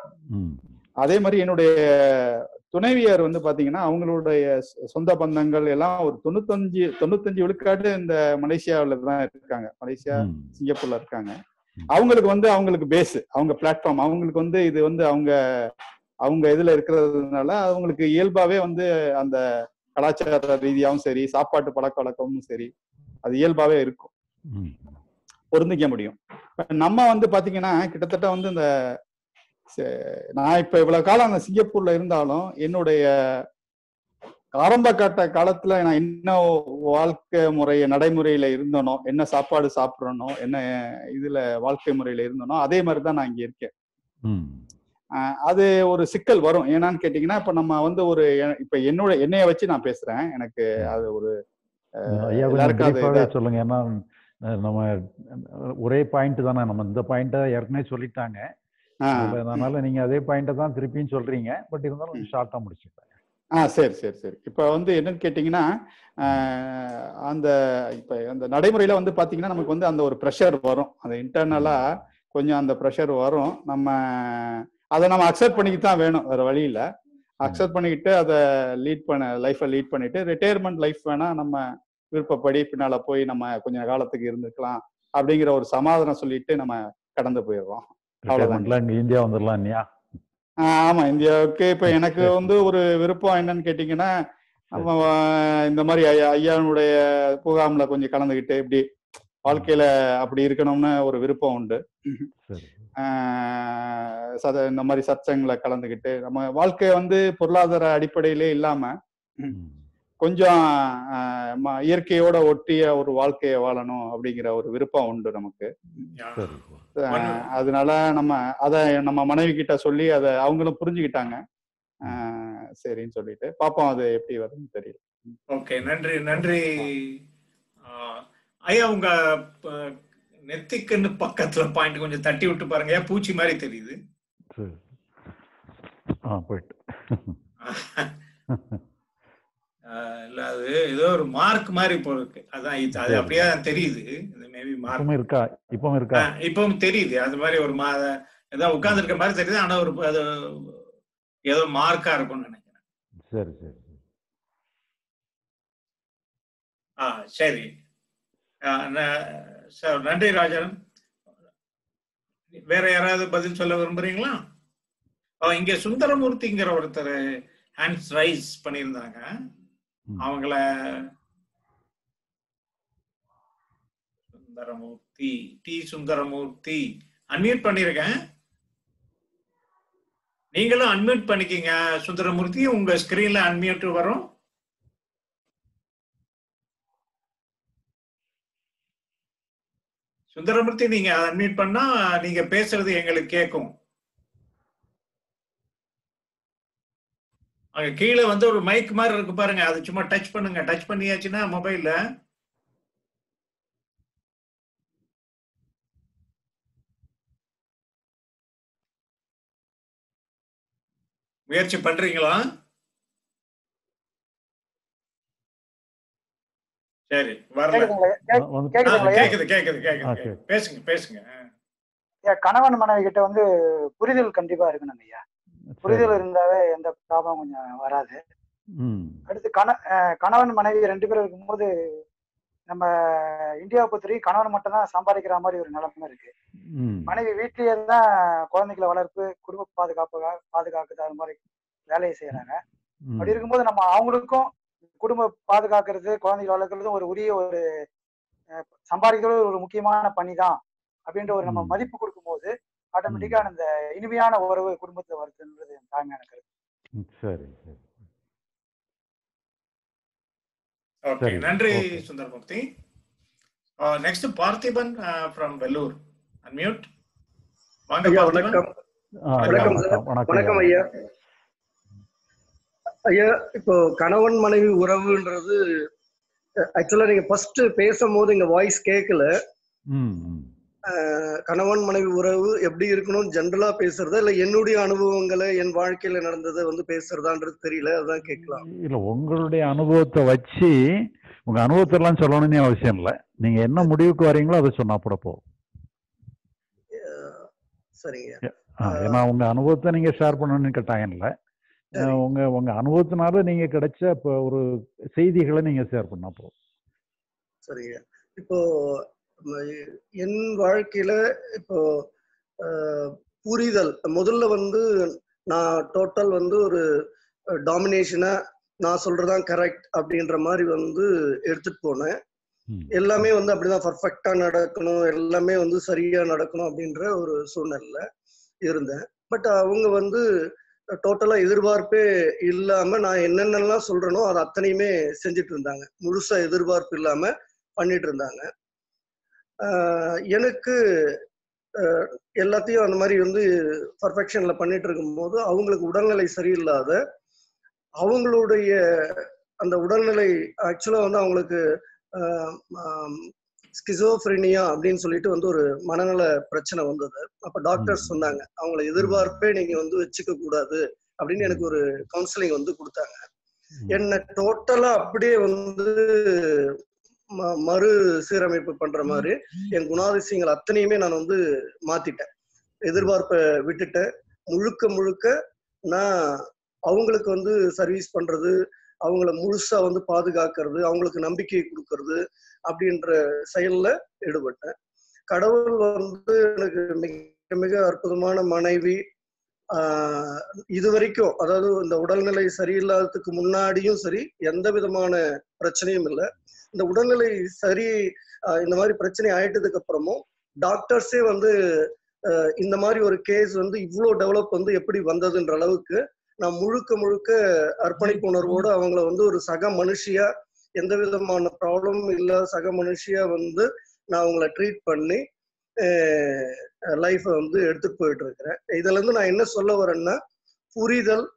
அதே மாதிரி என்னுடைய துணைவியார் வந்து பாத்தீங்கன்னா அவங்களுடைய சொந்த பந்தங்கள் எல்லாம் ஒரு தொண்ணூத்தஞ்சு தொண்ணூத்தஞ்சு விழுக்காடு இந்த மலேசியாவில தான் இருக்காங்க, மலேசியா சிங்கப்பூர்ல இருக்காங்க. அவங்களுக்கு வந்து அவங்களுக்கு பேஸ், அவங்க பிளாட்ஃபார்ம், அவங்களுக்கு வந்து இது வந்து அவங்க அவங்க இதுல இருக்கிறதுனால அவங்களுக்கு இயல்பாவே வந்து அந்த கலாச்சார ரீதியாகவும் சரி, சாப்பாட்டு பழக்க வழக்கமும் சரி, அது இயல்பாவே இருக்கும், பொருந்திக்க முடியும். நம்ம வந்து பாத்தீங்கன்னா கிட்டத்தட்ட வந்து இந்த நான் இப்ப இவ்வளவு காலம் அந்த சிங்கப்பூர்ல இருந்தாலும் என்னுடைய ஆரம்ப கட்ட காலத்துல நான் என்ன வாழ்க்கை முறைய நடைமுறையில இருந்தனோ, என்ன சாப்பாடு சாப்பிடறனோ, என்ன இதுல வாழ்க்கை முறையில இருந்தனோ அதே மாதிரிதான் நான் இங்க இருக்கேன். அஹ் அது ஒரு சிக்கல் வரும். ஏன்னான்னு கேட்டீங்கன்னா, இப்ப நம்ம வந்து ஒரு இப்ப என்னோட என்னைய வச்சு நான் பேசுறேன். எனக்கு அது ஒரு ஐயா கொஞ்சம் எல்லாருக்கும் அது பிரீஃபாவே இதா சொல்லுங்க. ஏன்னா அஹ் நம்ம ஒரே பாயிண்ட் தானே, நம்ம இந்த பாயிண்ட்டை ஏற்கனவே சொல்லிட்டாங்க. அதுல அதனால நீங்க அதே பாயிண்ட்டை தான் திருப்பியும் சொல்றீங்க. பட் இருந்தாலும் ஷார்ட்டா முடிச்சுக்கலாம். ஆ சரி சரி சரி இப்ப வந்து என்னன்னு கேட்டீங்கன்னா, அந்த இப்ப அந்த நடைமுறையில வந்து பாத்தீங்கன்னா நமக்கு வந்து அந்த ஒரு ப்ரெஷர் வரும். அந்த இன்டர்னலா கொஞ்சம் அந்த ப்ரெஷர் வரும். நம்ம அதை நம்ம அக்செப்ட் பண்ணிக்கிட்டு தான் வேணும், வேற வழி இல்லை. அக்செப்ட் பண்ணிக்கிட்டு அதை லீட் பண்ண லைஃப்பை லீட் பண்ணிட்டு ரிட்டையர்மெண்ட் லைஃப் வேணா நம்ம விருப்பப்படி பின்னால போய் நம்ம கொஞ்சம் காலத்துக்கு இருந்துக்கலாம் அப்படிங்கிற ஒரு சமாதானம் சொல்லிட்டு நம்ம கடந்து போயிடுறோம். அவ்வளவுதான். இந்தியா வந்துடலாம் இல்லையா? ஆமா, இந்தியாவுக்கு இப்ப எனக்கு வந்து ஒரு விருப்பம் என்னன்னு கேட்டீங்கன்னா, நம்ம இந்த மாதிரி ஐயா ஐயானுடைய புகாம்ல கொஞ்சம் கலந்துக்கிட்டு இப்படி வாழ்க்கையில அப்படி இருக்கணும்னு ஒரு விருப்பம் உண்டு. சத இந்த மாதிரி சச்சங்களை கலந்துக்கிட்டு நம்ம வாழ்க்கை வந்து பொருளாதார அடிப்படையிலே இல்லாம கொஞ்சம் இயற்கையோட ஒட்டிய ஒரு வாழ்க்கையை வாழணும் அப்படிங்கிற ஒரு விருப்பம் உண்டு நமக்கு. அதனால நம்ம அத நம்ம மனைவி கிட்ட சொல்லி அதை அவங்களும் புரிஞ்சுக்கிட்டாங்க. ஆஹ் சரின்னு சொல்லிட்டு பாப்போம் அது எப்படி வருதுன்னு தெரியல. ஓகே, நன்றி நன்றி ஐயா. உங்க நெத்திக்குன்னு பக்கத்துல பாயிண்ட் கொஞ்சம் தட்டி விட்டு பாருங்க, பூச்சி மாதிரி தெரியுது. போயிட்டு இல்ல அது ஏதோ ஒரு மார்க் மாதிரி இப்போ இருக்கு. அதான் அது அப்படியே தெரியுது. மேபி மார்க் இருக்கா? இப்பவும் இருக்கா? இப்பவும் தெரியுது. அது மாதிரி ஒரு மா ஏதோ உட்கார்ந்து இருக்க மாதிரி தெரியுது. ஆனா ஒரு அது ஏதோ மார்க்கா இருக்கும்னு நினைக்கிறேன். சரி சரி ஆ சரி. நன்றி ராஜன். வேற யாராவது பதில் சொல்ல விரும்புறீங்களா? இங்க சுந்தரமூர்த்திங்கிற ஒருத்தர் ஹேண்ட்ஸ் ரைஸ் பண்ணியிருந்தாங்க. அவங்கள சுந்தரமூர்த்தி டி சுந்தரமூர்த்தி அன்மியூட் பண்ணிருக்கேன். நீங்களும் அன்மியூட் பண்ணிக்கீங்க சுந்தரமூர்த்தி. உங்க ஸ்கிரீன்ல அன்மியூட் வரும். சுந்தரமூர்த்தி நீங்க அன்மியூட் பண்ணா நீங்க பேசுறது எங்களுக்கு கேட்கும். அங்க கீழே வந்து ஒரு மைக் மாதிரி இருக்கு பாருங்க, அது சும்மா டச் பண்ணுங்க. டச் பண்ணியாச்சுன்னா மொபைல்ல முயற்சி பண்றீங்களா? சரி, வரல. கேக்குது கேக்குது கேக்குது. பேசுங்க பேசுங்க. கணவன் மனைவி கிட்ட வந்து புரிதல் கண்டிப்பா இருக்கணும் ஐயா. புரிதல் இருந்தாவே எந்த ப்ராப்ளம் கொஞ்சம் வராது. அடுத்து கண கணவன் மனைவி ரெண்டு பேரும் இருக்கும்போது நம்ம இந்தியாவை பொறுத்தவரைக்கும் கணவன் மட்டும் தான் சம்பாதிக்கிற மாதிரி ஒரு நிலைமை இருக்கு. மனைவி வீட்லயே தான் குழந்தைகளை வளர்ப்பு, குடும்ப பாதுகாப்பு பாதுகாக்குது, அது மாதிரி வேலையை செய்யறாங்க. அப்படி இருக்கும்போது நம்ம அவங்களுக்கும் குடும்ப பாதுகாக்கிறது, குழந்தைகளை வளர்க்கறதும் ஒரு உரிய ஒரு சம்பாதிக்கிறது ஒரு முக்கியமான பணி தான் அப்படின்ற ஒரு நம்ம மதிப்பு கொடுக்கும் போது ஆட்டோமேட்டிக்கா அந்த இனிமையான உறவு குடும்பத்துல வருதுன்றது என் தாழ்மையான கருத்து. சரி சரி ஓகே, நன்றி Sundaramoorthy. Next Parthiban from Vellore. Unmute. வாங்க பார்த்திபன். வணக்கம் வணக்கம் ஐயா. ஐயா, இப்போ கணவன் மனைவி உறவுன்றது ஆக்சுவலா நீங்க ஃபர்ஸ்ட் பேசும்போது எங்க வாய்ஸ் கேட்கல. கணவன் மனைவி உறவு எப்படி இருக்கணும் ஜென்ரலா பேசுறதா இல்ல என்னுடைய அனுபவங்களை என் வாழ்க்கையில நடந்ததை வந்து பேசுறதான்றது தெரியல, அதான் கேட்கலாம். இல்ல, உங்களுடைய அனுபவத்தை வச்சு உங்க அனுபவத்தை எல்லாம் சொல்லணும்னு அவசியம் இல்லை. நீங்க என்ன முடிவுக்கு வரீங்களோ அதை சொன்னா கூட போதும். சரிங்க. ஏன்னா உங்க அனுபவத்தை நீங்க ஷேர் பண்ணணும்னு கட்டாயம் இல்லை. உங்க உங்க அனுபவத்தினால நீங்க கிடைச்ச இப்போ ஒரு செய்திகளை நீங்க ஷேர் பண்ணா போதும். சரிங்க. இப்போ என் வாழ்க்கையில இப்போ புரிதல் முதல்ல வந்து நான் டோட்டல் வந்து ஒரு டாமினேஷனா நான் சொல்றதான் கரெக்ட் அப்படின்ற மாதிரி வந்து எடுத்துட்டு போனேன். எல்லாமே வந்து அப்படிதான் பர்ஃபெக்டா நடக்கணும், எல்லாமே வந்து சரியா நடக்கணும் அப்படின்ற ஒரு சூழ்நிலையில இருந்தேன். பட் அவங்க வந்து டோட்டலா எதிர்பார்ப்பே இல்லாம நான் என்னென்னலாம் சொல்றேனோ அது அத்தனையுமே செஞ்சுட்டு இருந்தாங்க. முழுசா எதிர்பார்ப்பு இல்லாம பண்ணிட்டு இருந்தாங்க. ஆஹ் எனக்கு அஹ் எல்லாத்தையும் அந்த மாதிரி வந்து பர்ஃபெக்ஷன்ல பண்ணிட்டு இருக்கும்போது அவங்களுக்கு உடல்நிலை சரியில்லாத, அவங்களுடைய அந்த உடல்நிலை ஆக்சுவலா வந்து அவங்களுக்கு ஸ்கிசோஃப்ரினியா அப்படின்னு சொல்லிட்டு வந்து ஒரு மனநல பிரச்சனை வந்தது. அப்ப டாக்டர் சொன்னாங்க அவங்கள எதிர்பார்ப்பே நீங்க வந்து வச்சுக்க கூடாது அப்படின்னு எனக்கு ஒரு கவுன்சிலிங் வந்து கொடுத்தாங்க. என்ன டோட்டலா அப்படியே வந்து மறு சீரமைப்பு பண்ற மாதிரி என் குணாதிசயங்கள் அத்தனையுமே நான் வந்து மாத்திட்டேன். எதிர்பார்ப்பை விட்டுட்டேன். முழுக்க முழுக்க நான் அவங்களுக்கு வந்து சர்வீஸ் பண்றது, அவங்கள முழுசா வந்து பாதுகாக்கிறது, அவங்களுக்கு நம்பிக்கை கொடுக்கறது அப்படின்ற செயல்ல ஈடுபட்டேன். கடவுள் வந்து எனக்கு மிக மிக அற்புதமான மனைவி. ஆஹ் இது வரைக்கும், அதாவது இந்த உடல்நிலை சரியில்லாததுக்கு முன்னாடியும் சரி எந்த விதமான பிரச்சனையும் இல்லை. இந்த உடல்நிலை சரி இந்த மாதிரி பிரச்சனை ஆயிட்டதுக்கு அப்புறமும் டாக்டர்ஸே வந்து இந்த மாதிரி ஒரு கேஸ் வந்து இவ்வளோ டெவலப் வந்து எப்படி வந்ததுன்ற அளவுக்கு நான் முழுக்க முழுக்க அர்ப்பணிப்பு உணர்வோடு அவங்கள வந்து ஒரு சக மனுஷியா, எந்த விதமான ப்ராப்ளமும் இல்லாத சக மனுஷியா வந்து நான் அவங்கள ட்ரீட் பண்ணி லைஃப்பை வந்து எடுத்துட்டு போயிட்டு இருக்கிறேன். இதுல இருந்து நான் என்ன சொல்ல வரேன்னா, புரிதல்,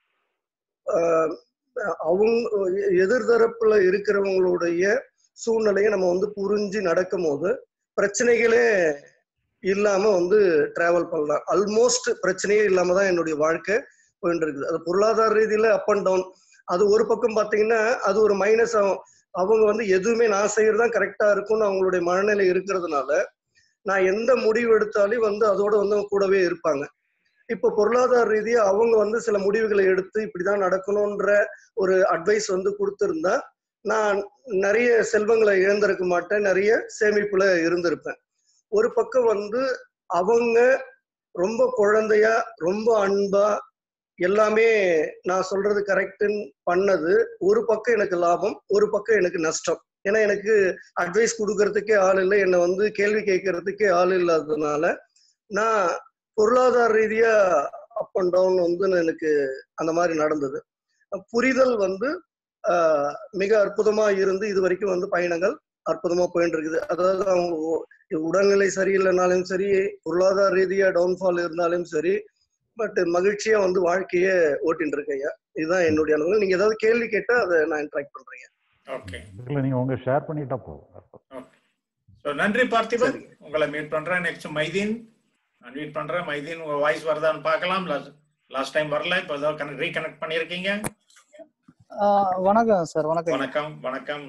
அவங்க எதிர்தரப்புல இருக்கிறவங்களுடைய சூழ்நிலையை நம்ம வந்து புரிஞ்சு நடக்கும் போது பிரச்சனைகளே இல்லாம வந்து டிராவல் பண்ணலாம். ஆல்மோஸ்ட் பிரச்சனையே இல்லாம தான் என்னுடைய வாழ்க்கை போயிட்டு இருக்குது. அது பொருளாதார ரீதியில அப் அண்ட் டவுன். அது ஒரு பக்கம் பாத்தீங்கன்னா அது ஒரு மைனஸ் ஆகும். அவங்க வந்து எதுவுமே நான் செய்யறதுதான் கரெக்டா இருக்கும்னு அவங்களுடைய மனநிலை இருக்கிறதுனால நான் எந்த முடிவு எடுத்தாலும் வந்து அதோட வந்து கூடவே இருப்பாங்க. இப்போ பொருளாதார ரீதியா அவங்க வந்து சில முடிவுகளை எடுத்து இப்படிதான் நடக்கணும்ன்ற ஒரு அட்வைஸ் வந்து கொடுத்திருந்தா நான் நிறைய செல்வங்களை இழந்திருக்க மாட்டேன், நிறைய சேமிப்புல இருந்திருப்பேன். ஒரு பக்கம் வந்து அவங்க ரொம்ப குழந்தையா, ரொம்ப அன்பா, எல்லாமே நான் சொல்றது கரெக்டுன்னு பண்ணது ஒரு பக்கம் எனக்கு லாபம், ஒரு பக்கம் எனக்கு நஷ்டம். ஏன்னா எனக்கு அட்வைஸ் கொடுக்கறதுக்கே ஆள் இல்லை, என்னை வந்து கேள்வி கேட்கறதுக்கே ஆள் இல்லாததுனால நான் பொருளாதார ரீதியா அப் அண்ட் டவுன் வந்து எனக்கு அந்த மாதிரி நடந்தது. புரிதல் வந்து ஆஹ் மிக அற்புதமா இருந்து இது வரைக்கும் வந்து பயணங்கள் அற்புதமா போயிட்டு இருக்குது. அதாவது அவங்க உடல்நிலை சரியில்லைனாலும் சரி, பொருளாதார ரீதியா டவுன்ஃபால் இருந்தாலும் சரி, பட் மகிழ்ச்சியா வந்து வாழ்க்கைய ஓட்டின்னு இருக்கையா. இதுதான் என்னுடைய அனுபவம். நீங்க ஏதாவது கேள்வி கேட்டா அதை நான் இன்ட்ராக்ட் பண்றேன். ஓகே, நீங்க உங்க ஷேர் பண்ணிட்டா போதும். ஓகே, சோ நன்றி பார்த்திபன். உங்களை மீட் பண்றேன். நெக்ஸ்ட் மைதீன் நான் மீட் பண்றேன். மைதீன் உங்க வாய்ஸ் வருதான்னு பார்க்கலாம். லாஸ்ட் டைம் வரல, இப்போ ஏதோ ரீகனெக்ட் பண்ணிருக்கீங்க. வணக்கம் சார். வணக்கம் வணக்கம். வணக்கம்.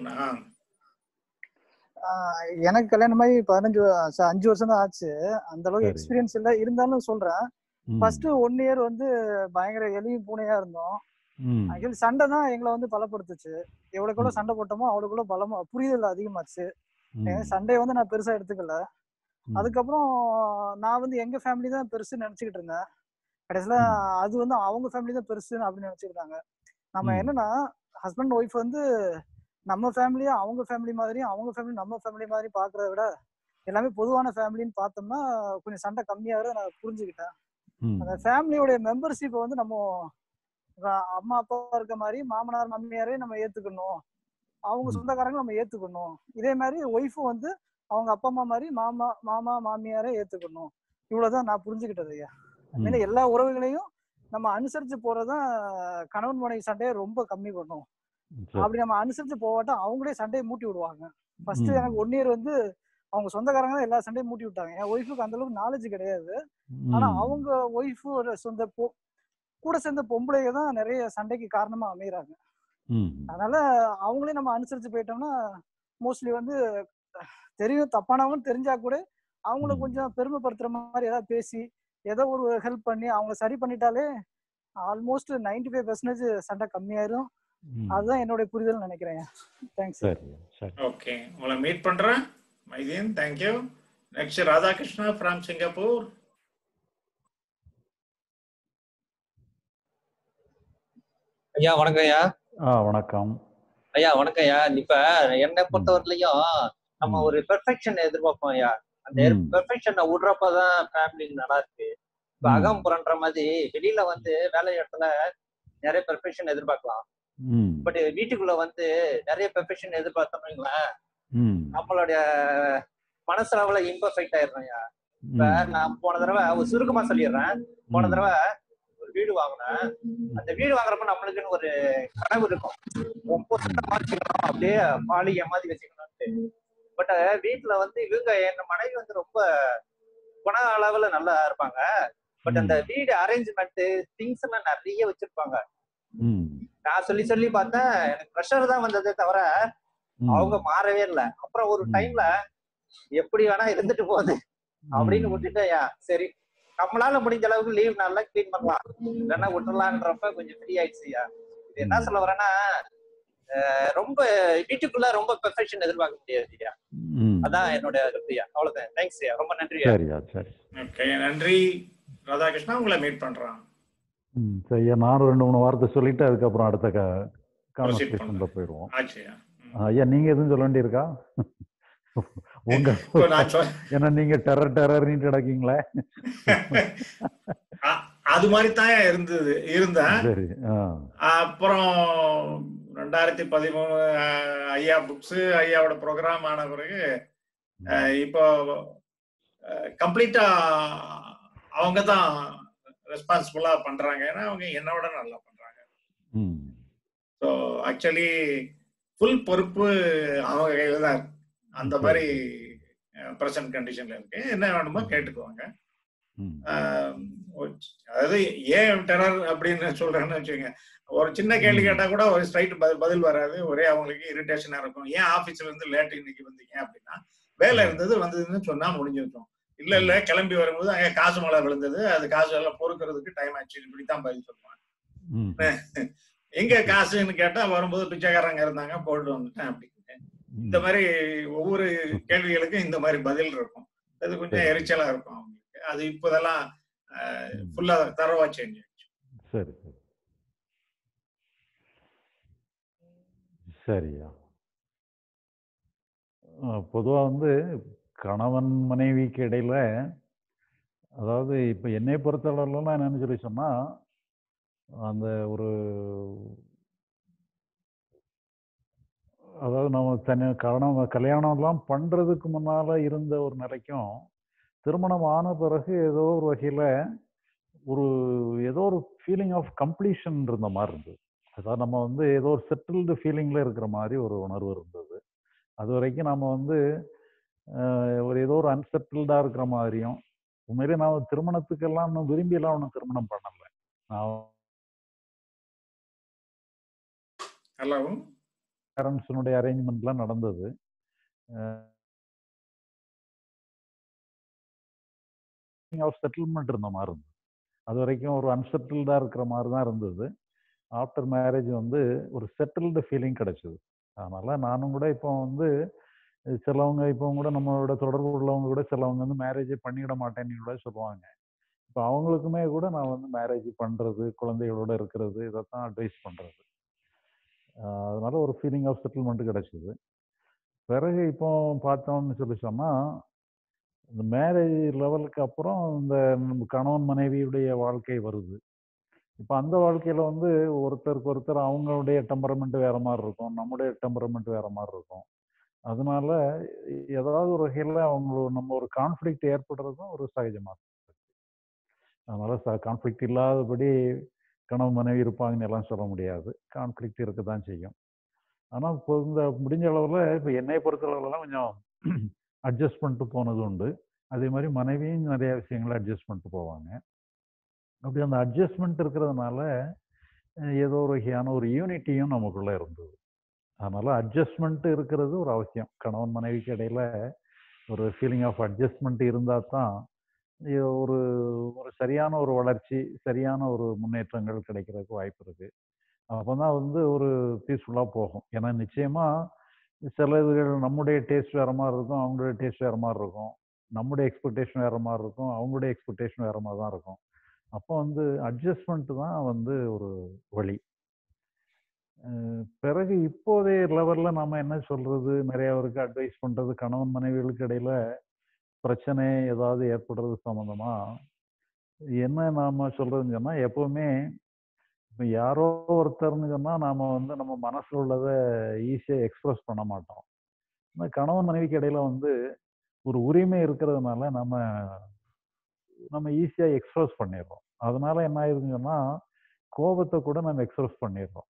எனக்கு கல்யாணமாகி பதினஞ்சு அஞ்சு வருஷம் தான் ஆச்சு. அந்த அளவுக்கு எக்ஸ்பீரியன்ஸ் இல்லை, இருந்தாலும் சொல்றேன். ஃபர்ஸ்ட் ஒன் இயர் வந்து பயங்கர எலியும் பூனையா இருந்தோம். ஆக்சுவலி சண்டை தான் எங்களை வந்து பலப்படுத்துச்சு. எவ்வளவுக்குள்ள சண்டை போட்டோமோ அவ்வளவுக்குள்ள பலமா புரிதல் அதிகமாச்சு. சண்டையை வந்து நான் பெருசா எடுத்துக்கல. அதுக்கப்புறம் நான் வந்து எங்க ஃபேமிலி தான் பெருசு நினைச்சுக்கிட்டு இருந்தேன். கடைசியில அது வந்து அவங்க ஃபேமிலி தான் பெருசு அப்படின்னு நினைச்சுக்கிட்டாங்க. நம்ம என்னன்னா ஹஸ்பண்ட் ஒய்ஃப் வந்து நம்ம ஃபேமிலியா அவங்க ஃபேமிலி மாதிரி, அவங்க ஃபேமிலி நம்ம ஃபேமிலி மாதிரி பாக்குறத விட எல்லாமே பொதுவான ஃபேமிலின்னு பார்த்தோம்னா கொஞ்சம் சண்டை கம்மியாகிறத நான் புரிஞ்சுக்கிட்டேன். அந்த ஃபேமிலியோடைய மெம்பர்ஷிப்பை வந்து நம்ம அம்மா அப்பா இருக்க மாதிரி மாமனார் மாமியாரே நம்ம ஏத்துக்கணும், அவங்க சொந்தக்காரங்க நம்ம ஏத்துக்கணும். இதே மாதிரி ஒய்ஃபும் வந்து அவங்க அப்பா அம்மா மாதிரி மாமா மாமா மாமியாரே ஏத்துக்கணும். இவ்வளவுதான் நான் புரிஞ்சுக்கிட்டது ஐயா. அதனால எல்லா உறவுகளையும் நம்ம அனுசரிச்சு போறதுதான் கணவன் மனைவி சண்டையை ரொம்ப கம்மி பண்ணும். அப்படி நம்ம அனுசரிச்சு போவாட்டா அவங்களே சண்டையை மூட்டி விடுவாங்க. ஃபர்ஸ்ட் எனக்கு ஒன் இயர் வந்து அவங்க சொந்தக்காரங்க தான் எல்லா சண்டையும் மூட்டி விட்டாங்க. என் ஒய்ஃபுக்கு அந்த அளவுக்கு நாலேஜ் கிடையாது. ஆனா அவங்க ஒய்ஃபு சொந்த கூட சேர்ந்த பொம்பளைங்க தான் நிறைய சண்டைக்கு காரணமா அமைகிறாங்க. அதனால அவங்களே நம்ம அனுசரிச்சு போயிட்டோம்னா மோஸ்ட்லி வந்து தெரியும் தப்பானவங்கன்னு தெரிஞ்சா கூட அவங்கள கொஞ்சம் பெருமைப்படுத்துற மாதிரி ஏதாவது பேசி ஏதோ ஒரு ஹெல்ப் பண்ணி அவங்க சரி பண்ணிட்டாலே ஆல்மோஸ்ட் நைன்டி ஃபைவ் பர்சன்டேஜ் சண்டை கம்மியாயிரும். அதுதான் என்னோட புரிதல் நினைக்கிறேன். தேங்க்ஸ். ஓகே, உங்களை மீட் பண்றேன் Maideen. Thank you. Next Radhakrishna from Singapore. ஐயா வணக்கம் ஐயா. வணக்கம் ஐயா. வணக்கம் ஐயா. இப்ப என்னை பொறுத்தவரையிலையும் நம்ம ஒரு பெர்ஃபெக்ஷன் எதிர்பார்ப்போம் ஐயா. அந்த பெர்ஃபெக்ஷனை விடுறப்பதான் ஃபேமிலி நல்லா இருக்கு. இப்ப அகம் புறன்ற மாதிரி வெளியில வந்து வேலை இடத்துல நிறைய பெர்ஃபெக்ஷன் எதிர்பார்க்கலாம். பட் வீட்டுக்குள்ள வந்து நிறைய பெர்ஃபெக்ஷன் எதிர்பார்த்தோம்னா நம்மளுடைய மனசளவுல இம்பர்ஃபெக்ட் ஆயிடுறோம்யா. இப்ப நான் போன தடவை ஒரு சுருக்கமா சொல்லிடுறேன். போன தடவை ஒரு வீடு வாங்கினேன். அந்த வீடு வாங்குறப்ப நம்மளுக்குன்னு ஒரு கனவு இருக்கும், வச்சுக்கணும் அப்படியே மாளிகை மாதிரி வச்சுக்கணும்ட்டு. பட் வீட்டுல வந்து இவங்க என் மனைவி வந்து ரொம்ப குண அளவுல நல்லா இருப்பாங்க. பட் அந்த வீடு அரேஞ்ச்மெண்ட் திங்ஸ் எல்லாம் நிறைய வச்சிருப்பாங்க. நான் சொல்லி சொல்லி பார்த்தேன், எனக்கு ப்ரெஷர் தான் வந்ததே தவிர அவங்க மாறவே இல்லை. அப்புறம் ஒரு டைம்ல எப்படி வேணா இருந்துட்டு போகுது அப்படின்னு விட்டுட்டேயா. சரி, நம்மளால முடிஞ்ச அளவுக்கு லீவ் நல்லா கிளீன் பண்ணலாம், இல்லைன்னா விட்டுலான்றப்ப கொஞ்சம் ஃப்ரீ ஆயிடுச்சுயா. இது என்ன சொல்ல வரேன்னா, ரொம்ப வீட்டுக்குள்ள ரொம்ப பெர்ஃபெக்ஷன் எதிர்பார்க்க முடியாது. அதான் என்னோட கருத்துயா. அவ்வளவுதான். தேங்க்ஸ். ரொம்ப நன்றியா. ஓகே, நன்றி ராதாகிருஷ்ணா. உங்களை மீட் பண்றோம். ம் சரியா. நானும் ரெண்டு மூணு வார்த்தை சொல்லிட்டு அதுக்கப்புறம் அடுத்த கான்வர்சேஷன்ல போயிடுவோம். ஐயா, நீங்க எதுவும் சொல்ல வேண்டியிருக்கா? உங்க ஏன்னா நீங்க டெரர் டெரர் நீட்டு கிடக்கீங்களே. அது மாதிரி தான் இருந்தது இருந்தேன். சரி. அப்புறம் ரெண்டாயிரத்தி பதிமூணு ஐயா புக்ஸ் ஐயாவோட ப்ரோக்ராம் ஆன பிறகு இப்போ கம்ப்ளீட்டா அவங்க தான் ரெஸ்பான்சிபிளா பண்றாங்க. ஏன்னா அவங்க என்னோட நல்லா பண்றாங்க. ஸோ ஆக்சுவலி ஃபுல் பொறுப்பு அவங்க கையில தான் இருக்கு. அந்த மாதிரி ப்ரெசன்ட் கண்டிஷன்ல இருக்கு. என்ன வேணுமோ கேட்டுக்குவாங்க. அதாவது ஏன் டெரர் அப்படின்னு சொல்றேன்னு வச்சுக்கோங்க, ஒரு சின்ன கேள்வி கேட்டா கூட ஒரு ஸ்ட்ரைட் பதில் வராது. ஒரே அவங்களுக்கு இரிட்டேஷனா இருக்கும். ஏன் ஆபீஸ்ல இருந்து லேட் இன்னைக்கு வந்தீங்க அப்படின்னா, வேலை இருந்தது வந்ததுன்னு சொன்னா முடிஞ்சிருக்கும். இல்ல இல்ல கிளம்பி வரும்போது அங்க காசு மழை விழுந்தது, அது காசு எல்லாம் பொறுக்கிறதுக்கு டைம் ஆச்சு, இப்படித்தான் பதில் சொல்லுவாங்க. எங்க காசுன்னு கேட்டா வரும்போது பிச்சைக்காரங்க இருந்தாங்க போட்டு வந்துட்டேன் அப்படின்னு. இந்த மாதிரி ஒவ்வொரு கேள்விகளுக்கும் இந்த மாதிரி பதில் இருக்கும். அது கொஞ்சம் எரிச்சலா இருக்கும் அவங்களுக்கு. அது இப்போதெல்லாம் ஃபுல்லா தரவா சேஞ்ச் ஆயிடுச்சு. சரி சரியா. பொதுவா வந்து கணவன் மனைவிக்கு இடையில, அதாவது இப்ப என்னை பொறுத்தளவுலாம் என்னன்னு சொல்லி சொன்னா, அந்த ஒரு அதாவது நம்ம தனி கல்யாணம் கல்யாணம்லாம் பண்றதுக்கு முன்னால இருந்த ஒரு நிலைக்கும் திருமணம் ஆன பிறகு ஏதோ ஒரு வகையில ஒரு ஏதோ ஒரு ஃபீலிங் ஆஃப் கம்ப்ளீஷன் இருந்த மாதிரி இருந்தது. அதாவது நம்ம வந்து ஏதோ ஒரு செட்டில்டு ஃபீலிங்ல இருக்கிற மாதிரி ஒரு உணர்வு இருந்தது. அது வரைக்கும் நம்ம வந்து ஒரு ஏதோ ஒரு அன்செட்டில்டா இருக்கிற மாதிரியும், உண்மையிலே நான் திருமணத்துக்கெல்லாம் இன்னும் விரும்பியெல்லாம் ஒன்றும் திருமணம் பண்ணலை. நான் ஹலோ பேரண்ட்ஸினுடைய அரேஞ்ச்மெண்ட்லாம் நடந்தது. ஆஃப் செட்டில்மெண்ட் இருந்த மாதிரி இருந்தது. அது வரைக்கும் ஒரு அன்செட்டில்டா இருக்கிற மாதிரி தான் இருந்தது. ஆஃப்டர் மேரேஜ் வந்து ஒரு செட்டில்டு ஃபீலிங் கிடைச்சது. அதனால நானும் கூட இப்போ வந்து சிலவங்க இப்போ கூட நம்மளோட தொடர்பு உள்ளவங்க கூட சிலவங்க வந்து மேரேஜே பண்ணிவிட மாட்டேன்னு கூட சொல்லுவாங்க. இப்போ அவங்களுக்குமே கூட நான் வந்து மேரேஜ் பண்ணுறது, குழந்தைகளோட இருக்கிறது, இதைத்தான் அட்வைஸ் பண்ணுறது. அதனால ஒரு ஃபீலிங் ஆஃப் செட்டில்மெண்ட் கிடைச்சிது. பிறகு இப்போ பார்த்தோம்னு சொல்லி சொன்னால், இந்த மேரேஜ் லெவலுக்கு அப்புறம் இந்த கணவன் மனைவியுடைய வாழ்க்கை வருது. இப்போ அந்த வாழ்க்கையில் வந்து ஒருத்தருக்கு ஒருத்தர் அவங்களுடைய டெம்பரமெண்ட் வேறு மாதிரி இருக்கும், நம்முடைய டெம்பரமெண்ட் வேறு மாதிரி இருக்கும். அதனால ஏதாவது ஒரு வகையில் அவங்கள நம்ம ஒரு கான்ஃப்ளிக்ட் ஏற்படுறதும் ஒரு சகஜமாக இருக்கு. அதனால ச கான்ஃப்ளிக்ட் இல்லாதபடி கணவன் மனைவி இருப்பாங்கன்னு எல்லாம் சொல்ல முடியாது. கான்ஃப்ளிக்ட் இருக்க தான் செய்யும். ஆனால் இப்போ இந்த முடிஞ்ச அளவில் இப்போ என்னை பொறுத்த அளவுலாம் கொஞ்சம் அட்ஜஸ்ட் பண்ணிட்டு போனது உண்டு. அதே மாதிரி மனைவியும் நிறைய விஷயங்களை அட்ஜஸ்ட் பண்ணிட்டு போவாங்க. அப்படி அந்த அட்ஜஸ்ட்மெண்ட் இருக்கிறதுனால ஏதோ ஒரு வகையான ஒரு யூனிட்டியும் நமக்குள்ளே இருந்தது. அதனால அட்ஜஸ்ட்மெண்ட் இருக்கிறது ஒரு அவசியம். கணவன் மனைவிக்கு இடையில ஒரு ஃபீலிங் ஆஃப் அட்ஜஸ்ட்மெண்ட் இருந்தால் தான் ஒரு ஒரு சரியான ஒரு வளர்ச்சி, சரியான ஒரு முன்னேற்றங்கள் கிடைக்கிறதுக்கு வாய்ப்பு இருக்கு. அப்போ தான் வந்து ஒரு பீஸ்ஃபுல்லாக போகும். ஏன்னா நிச்சயமாக சில இதுகள் நம்முடைய டேஸ்ட் வேறு மாதிரி இருக்கும், அவங்களுடைய டேஸ்ட் வேறு மாதிரி இருக்கும், நம்முடைய எக்ஸ்பெக்டேஷன் வேறு மாதிரி இருக்கும், அவங்களுடைய எக்ஸ்பெக்டேஷன் வேறு மாதிரி தான் இருக்கும். அப்போ வந்து அட்ஜஸ்ட்மெண்ட்டு தான் வந்து ஒரு வழி. பிறகு இப்போதைய லெவலில் நம்ம என்ன சொல்கிறது, நிறையாவருக்கு அட்வைஸ் பண்ணுறது, கணவன் மனைவிகளுக்கு இடையில் பிரச்சனை ஏதாவது ஏற்படுறது சம்மந்தமாக என்ன நாம சொல்றதுன்னு சொன்னா, எப்பவுமே இப்போ யாரோ ஒருத்தர்னு சொன்னா நாம வந்து நம்ம மனசுல உள்ளதை ஈஸியா எக்ஸ்பிரஸ் பண்ண மாட்டோம். ஆனா கணவன் மனைவிக்கு இடையில வந்து ஒரு உரிமை இருக்கிறதுனால நம்ம நம்ம ஈஸியா எக்ஸ்பிரஸ் பண்ணிடுறோம். அதனால என்ன ஆயிருதுன்னு சொன்னா, கோபத்தை கூட நம்ம எக்ஸ்பிரஸ் பண்ணிடுறோம்.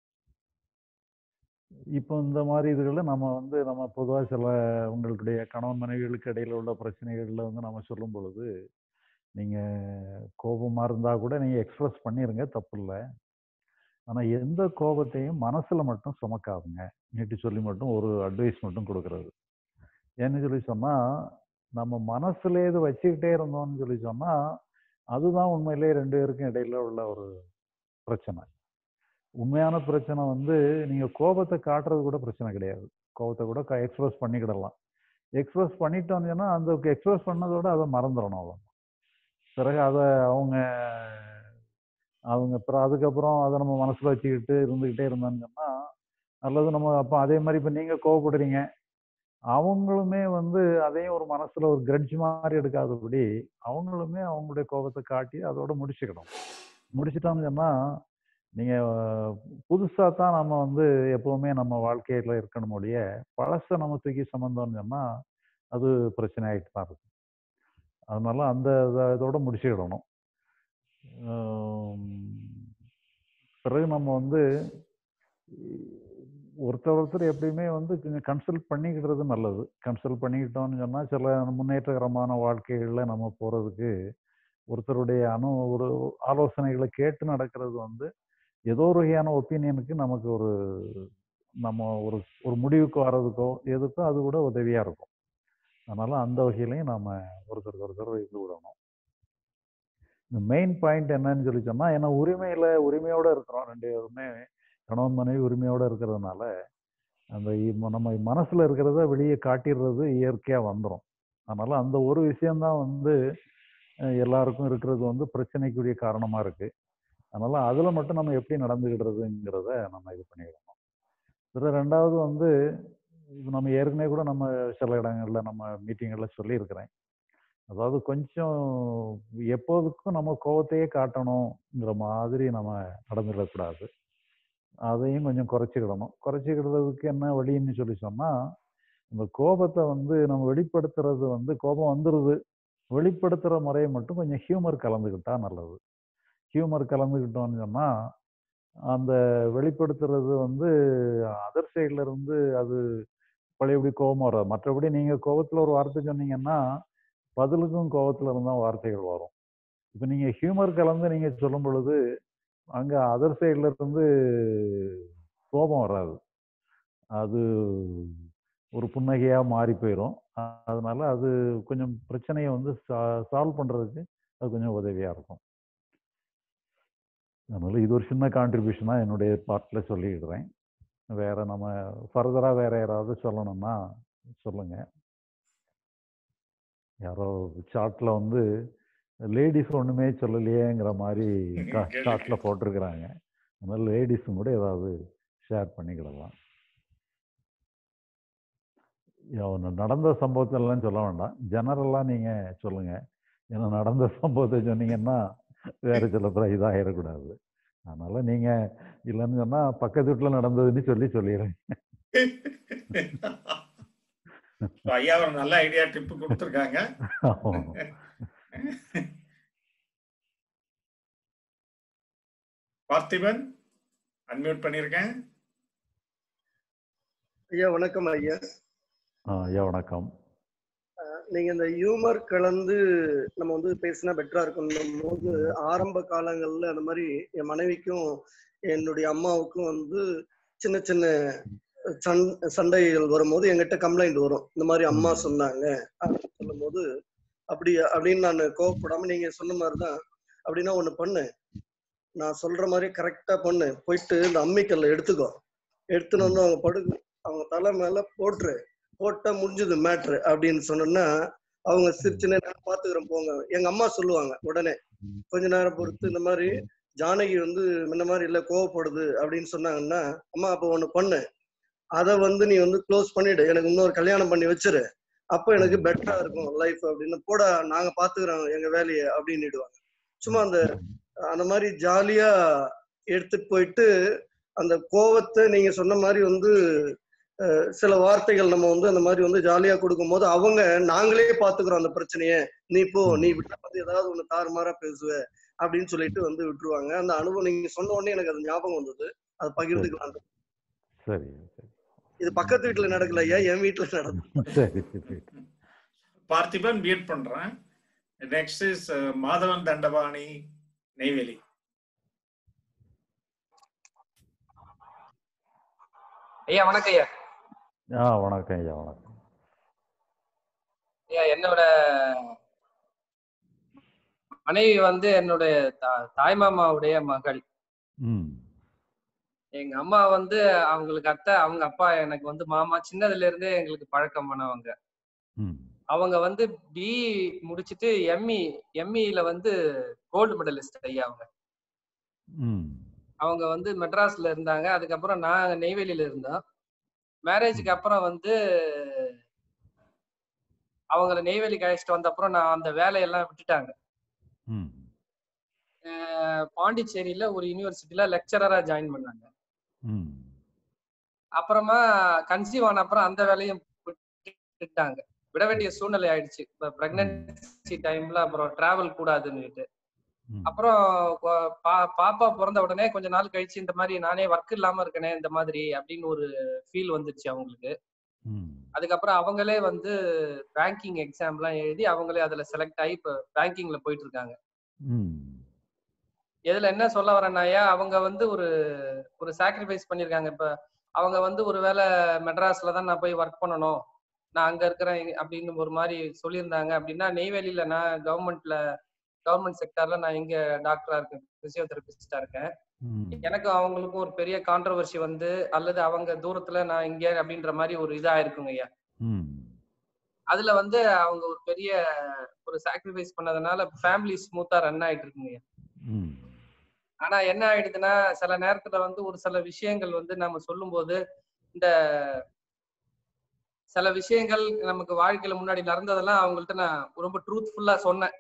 இப்போ இந்த மாதிரி இதுகளை நம்ம வந்து நம்ம பொதுவாக சில உங்களுடைய கணவன் மனைவிகளுக்கு இடையில உள்ள பிரச்சனைகள்ல வந்து நம்ம சொல்லும் பொழுது, நீங்க கோபமா இருந்தா கூட நீங்க எக்ஸ்பிரஸ் பண்ணிருங்க, தப்பு இல்லை. ஆனா எந்த கோபத்தையும் மனசுல மட்டும் சுமக்காதுங்க நீட்டு சொல்லி மட்டும் ஒரு அட்வைஸ் மட்டும் கொடுக்கறது. ஏன்னு சொல்லி சொன்னா, நம்ம மனசுல இது வச்சுக்கிட்டே இருந்தோம்னு சொல்லி சொன்னா, அதுதான் உண்மையிலேயே ரெண்டு பேருக்கும் இடையில உள்ள ஒரு பிரச்சனை. உண்மையான பிரச்சனை வந்து நீங்க கோபத்தை காட்டுறது கூட பிரச்சனை கிடையாது. கோபத்தை கூட எக்ஸ்பிரஸ் பண்ணிக்கிடலாம். எக்ஸ்பிரஸ் பண்ணிட்டோம்னு சொன்னா, அந்த எக்ஸ்பிரஸ் பண்ணதோட அதை மறந்துடணும். அவ்வளோ பிறகு அதை அவங்க அவங்க அப்புறம் அதுக்கப்புறம் அதை நம்ம மனசுல வச்சுக்கிட்டு இருந்துகிட்டே இருந்தான்னு சொன்னா அல்லது நம்ம அப்போ அதே மாதிரி இப்போ நீங்க கோவப்படுறீங்க, அவங்களுமே வந்து அதையும் ஒரு மனசுல ஒரு கிரட்ஜ் மாதிரி எடுக்காதபடி அவங்களுமே அவங்களுடைய கோபத்தை காட்டி அதோட முடிச்சுக்கணும். முடிச்சிட்டோம்னு சொன்னா, நீங்க புதுசா தான் நம்ம வந்து எப்பவுமே நம்ம வாழ்க்கையில இருக்கணும் ஒழிய பழசை நம்ம தூக்கி சம்பந்தம்னு சொன்னா அது பிரச்சனை ஆகிட்டு தான் இருக்கும். அதனால அந்த இதோட முடிச்சுக்கிடணும். பிறகு நம்ம வந்து ஒருத்தர் ஒருத்தர் எப்படியுமே வந்து கொஞ்சம் கன்சல்ட் பண்ணிக்கிடுறது நல்லது. கன்சல்ட் பண்ணிக்கிட்டோம்னு சொன்னால் சில முன்னேற்றகரமான வாழ்க்கைகளில் நம்ம போகிறதுக்கு ஒருத்தருடைய அணு ஒரு ஆலோசனைகளை கேட்டு நடக்கிறது வந்து ஏதோ ஒரு வகையான ஒப்பீனியனுக்கு நமக்கு ஒரு நம்ம ஒரு ஒரு முடிவுக்கு வர்றதுக்கோ எதுக்கோ அது கூட உதவியாக இருக்கும். அதனால் அந்த வகையிலையும் நாம் ஒருத்தருக்கு ஒருத்தர் இருந்து விடணும். இந்த மெயின் பாயிண்ட் என்னன்னு சொல்லி சொன்னால், ஏன்னா உரிமையில் உரிமையோடு இருக்கிறோம் ரெண்டு பேருமே, கணவன் மனைவி உரிமையோடு இருக்கிறதுனால அந்த நம்ம மனசில் இருக்கிறத வெளியே காட்டிடுறது இயற்கையாக வந்துடும். அதனால் அந்த ஒரு விஷயந்தான் வந்து எல்லாருக்கும் இருக்கிறது வந்து பிரச்சனைக்குரிய காரணமாக இருக்குது. அதனால் அதில் மட்டும் நம்ம எப்படி நடந்துக்கிடுறதுங்கிறத நம்ம இது பண்ணிக்கிடணும். பிறகு ரெண்டாவது வந்து இப்போ நம்ம ஏற்கனவே கூட நம்ம சில இடங்களில் நம்ம மீட்டிங்களில் சொல்லியிருக்கிறேன். அதாவது கொஞ்சம் எப்போதுக்கும் நம்ம கோபத்தையே காட்டணுங்கிற மாதிரி நம்ம நடந்துடக்கூடாது. அதையும் கொஞ்சம் குறைச்சிக்கிடணும். குறைச்சிக்கிடுறதுக்கு என்ன வழின்னு சொல்லி சொன்னால், இந்த கோபத்தை வந்து நம்ம வெளிப்படுத்துறது வந்து கோபம் வந்துடுது, வெளிப்படுத்துகிற முறையை மட்டும் கொஞ்சம் ஹியூமர் கலந்துக்கிட்டா நல்லது. ஹியூமர் கலந்துக்கிட்டோம்னு சொன்னால் அந்த வெளிப்படுத்துறது வந்து அதர் சைடில் இருந்து அது பழையபடி கோபம் வராது. மற்றபடி நீங்கள் கோபத்தில் ஒரு வார்த்தை சொன்னீங்கன்னா பதிலுக்கும் கோபத்தில் இருந்தால் வார்த்தைகள் வரும். இப்போ நீங்கள் ஹியூமர் கலந்து நீங்கள் சொல்லும் பொழுது அங்கே அதர் சைடில் இருந்து கோபம் வராது, அது ஒரு புன்னகையாக மாறி போயிடும். அதனால அது கொஞ்சம் பிரச்சனையை வந்து சா சால்வ் பண்ணுறதுக்கு அது கொஞ்சம் உதவியாக இருக்கும். அதனால் இது ஒரு சின்ன கான்ட்ரிபியூஷனாக என்னுடைய பார்ட்டில் சொல்லிக்கிடுறேன். வேறு நம்ம ஃபர்தராக வேறு யாராவது சொல்லணும்னா சொல்லுங்கள். யாரோ சாட்டில் வந்து லேடிஸ் ஒன்றுமே சொல்லலையேங்கிற மாதிரி சாட்டில் போட்டிருக்கிறாங்க. அதனால் லேடிஸும் கூட ஏதாவது ஷேர் பண்ணிக்கிடலாம். நடந்த சம்பவத்திலலாம் சொல்ல வேண்டாம், ஜெனரலாக நீங்கள் சொல்லுங்கள். ஏன்னா நடந்த சம்பவத்தை சொன்னீங்கன்னா வேறு சில பிறகு இதாகிடக்கூடாது. அதனால் நீங்கள் இல்லைன்னு சொன்னால் பக்கத்து வீட்டில் நடந்ததுன்னு சொல்லி சொல்லிடுறேன். ஐயா ஒரு நல்ல ஐடியா டிப்பு கொடுத்துருக்காங்க. பார்த்திபன் அன்மியூட் பண்ணிருக்கேன். ஐயா வணக்கம். ஐயா ஐயா வணக்கம். நீங்க இந்த ஹியூமர் கலந்து நம்ம வந்து பேசினா பெட்டரா இருக்கும் போது, ஆரம்ப காலங்கள்ல அந்த மாதிரி என் மனைவிக்கும் என்னுடைய அம்மாவுக்கும் வந்து சின்ன சின்ன சண் சண்டைகள் வரும்போது என்கிட்ட கம்ப்ளைண்ட் வரும். இந்த மாதிரி அம்மா சொன்னாங்க அப்படின்னு சொல்லும் போது, அப்படி அப்படின்னு நான் கோவப்படாம நீங்க சொன்ன மாதிரிதான், அப்படின்னா ஒண்ணு பண்ணு, நான் சொல்ற மாதிரி கரெக்டா பண்ணு, போயிட்டு இந்த அம்மிக்கல்ல எடுத்துக்கோ, எடுத்துன்னு வந்து அவங்க படுக்கு அவங்க தலை மேல போட்டுரு, போட்டா முடிஞ்சது மேட்ரு அப்படின்னு சொன்னோன்னா அவங்க சிரிச்சு நேரம் பாத்துக்கிறோம் போங்க. எங்க அம்மா சொல்லுவாங்க உடனே கொஞ்ச நேரம் பொறுத்து, இந்த மாதிரி ஜானகி வந்து இந்த மாதிரி இல்ல கோவப்படுது அப்படின்னு சொன்னாங்கன்னா, அம்மா அப்ப ஒண்ணு பண்ணு, அதை வந்து நீ வந்து க்ளோஸ் பண்ணிடு, எனக்கு இன்னொரு கல்யாணம் பண்ணி வச்சிரு, அப்போ எனக்கு பெட்டரா இருக்கும் லைஃப் அப்படின்னு, போடா நாங்க பாத்துக்கிறோம் எங்க வேலையை அப்படின்னுடுவாங்க. சும்மா அந்த அந்த மாதிரி ஜாலியா எடுத்துட்டு போயிட்டு அந்த கோவத்தை நீங்க சொன்ன மாதிரி வந்து சில வார்த்தைகள் நம்ம வந்து அந்த மாதிரி வந்து ஜாலியா கொடுக்கும் போது அவங்க நாங்களே பாத்துக்கிறோம் அந்த பிரச்சனைய, நீ போ நீ விட்டா வந்து ஏதாவது ஒண்ணு தாறுமாறா பேசுவ அப்படின்னு சொல்லிட்டு வந்து விட்டுருவாங்க. அந்த அனுபவம் நீங்க சொன்ன உடனே எனக்கு அது ஞாபகம் வந்தது, அதை பகிர்ந்துக்கலாம். சரி, இது பக்கத்து வீட்டுல நடக்கல ஐயா, என் வீட்டுல நடக்கும். பார்த்திபன் மியூட் பண்றேன். Next is Madhavan Dhandapani, Neyveli. ஐயா வணக்கம் ஐயா. ஆ வணக்கம் ஐயா. வணக்கம் ஐயா. என்னோட மனைவி வந்து என்னுடைய தாய்மாமாவுடைய மகள். எங்க அம்மா வந்து அவங்களுக்கு அத்தை, அவங்க அப்பா எனக்கு வந்து மாமா. சின்னதுல இருந்தே எங்களுக்கு பழக்கம் பண்ணவங்க. அவங்க வந்து பி முடிச்சுட்டு எம்இ எம்இல வந்து கோல்டு மெடலிஸ்ட் ஐயா. அவங்க அவங்க வந்து மெட்ராஸ்ல இருந்தாங்க. அதுக்கப்புறம் நாங்க நெய்வேலியில இருந்தோம். மேரேஜுக்கு அப்புறம் வந்து அவங்கள நெய்வேலிக்கு அழைச்சிட்டு வந்த அப்புறம் நான் அந்த வேலையெல்லாம் விட்டுட்டாங்க. பாண்டிச்சேரியில ஒரு யூனிவர்சிட்டியில லெக்சரரா ஜாயின் பண்ணாங்க. அப்புறமா கன்சீவ் ஆன அப்புறம் அந்த வேலையும் விட்டுட்டாங்க. விட வேண்டிய சூழ்நிலை ஆயிடுச்சு. இப்ப பிரெக்னன்சி டைம்ல அப்புறம் டிராவல் கூடாதுன்னுட்டு. அப்புறம் பாப்பா பிறந்த உடனே கொஞ்ச நாள் கழிச்சு இந்த மாதிரி நானே ஒர்க் இல்லாம இருக்கனே இந்த மாதிரி அப்படின்னு ஒரு ஃபீல் வந்துருச்சு அவங்களுக்கு. அதுக்கப்புறம் அவங்களே வந்து பேங்கிங் எக்ஸாம் எல்லாம் எழுதி அவங்களே அதுல செலக்ட் ஆகி இப்ப பேங்கிங்ல போயிட்டு இருக்காங்க. இதுல என்ன சொல்ல வரேன்னாயா, அவங்க வந்து ஒரு ஒரு சாக்ரிஃபைஸ் பண்ணிருக்காங்க. இப்ப அவங்க வந்து ஒருவேளை மெட்ராஸ்ல தான் நான் போய் ஒர்க் பண்ணணும், நான் அங்க இருக்கிறேன் அப்படின்னு ஒரு மாதிரி சொல்லியிருந்தாங்க அப்படின்னா, நெய்வேலியில நான் கவர்மெண்ட்ல கவர்மெண்ட் செக்டர்ல நான் இங்க டாக்டரா இருக்கேன், பிசியோதெரபிஸ்டா இருக்கேன். எனக்கு அவங்களுக்கும் ஒரு பெரிய கான்ட்ரவர்சி வந்து அல்லது அவங்க தூரத்துல நான் இங்க அப்படின்ற மாதிரி ஒரு இதா இருக்குங்க ஐயா. அதுல வந்து அவங்க ஒரு பெரிய ஒரு சாக்ரிஃபைஸ் பண்ணதுனால ஃபேமிலி ஸ்மூத்தா ரன் ஆயிட்டு இருக்குங்க ஐயா. ஆனா என்ன ஆயிடுதுன்னா, சில நேரத்துல வந்து ஒரு சில விஷயங்கள் வந்து நம்ம சொல்லும் போது இந்த சில விஷயங்கள் நமக்கு வாழ்க்கையில முன்னாடி நடந்ததெல்லாம் அவங்கள்ட்ட நான் ரொம்ப ட்ரூத்ஃபுல்லா சொன்னேன்.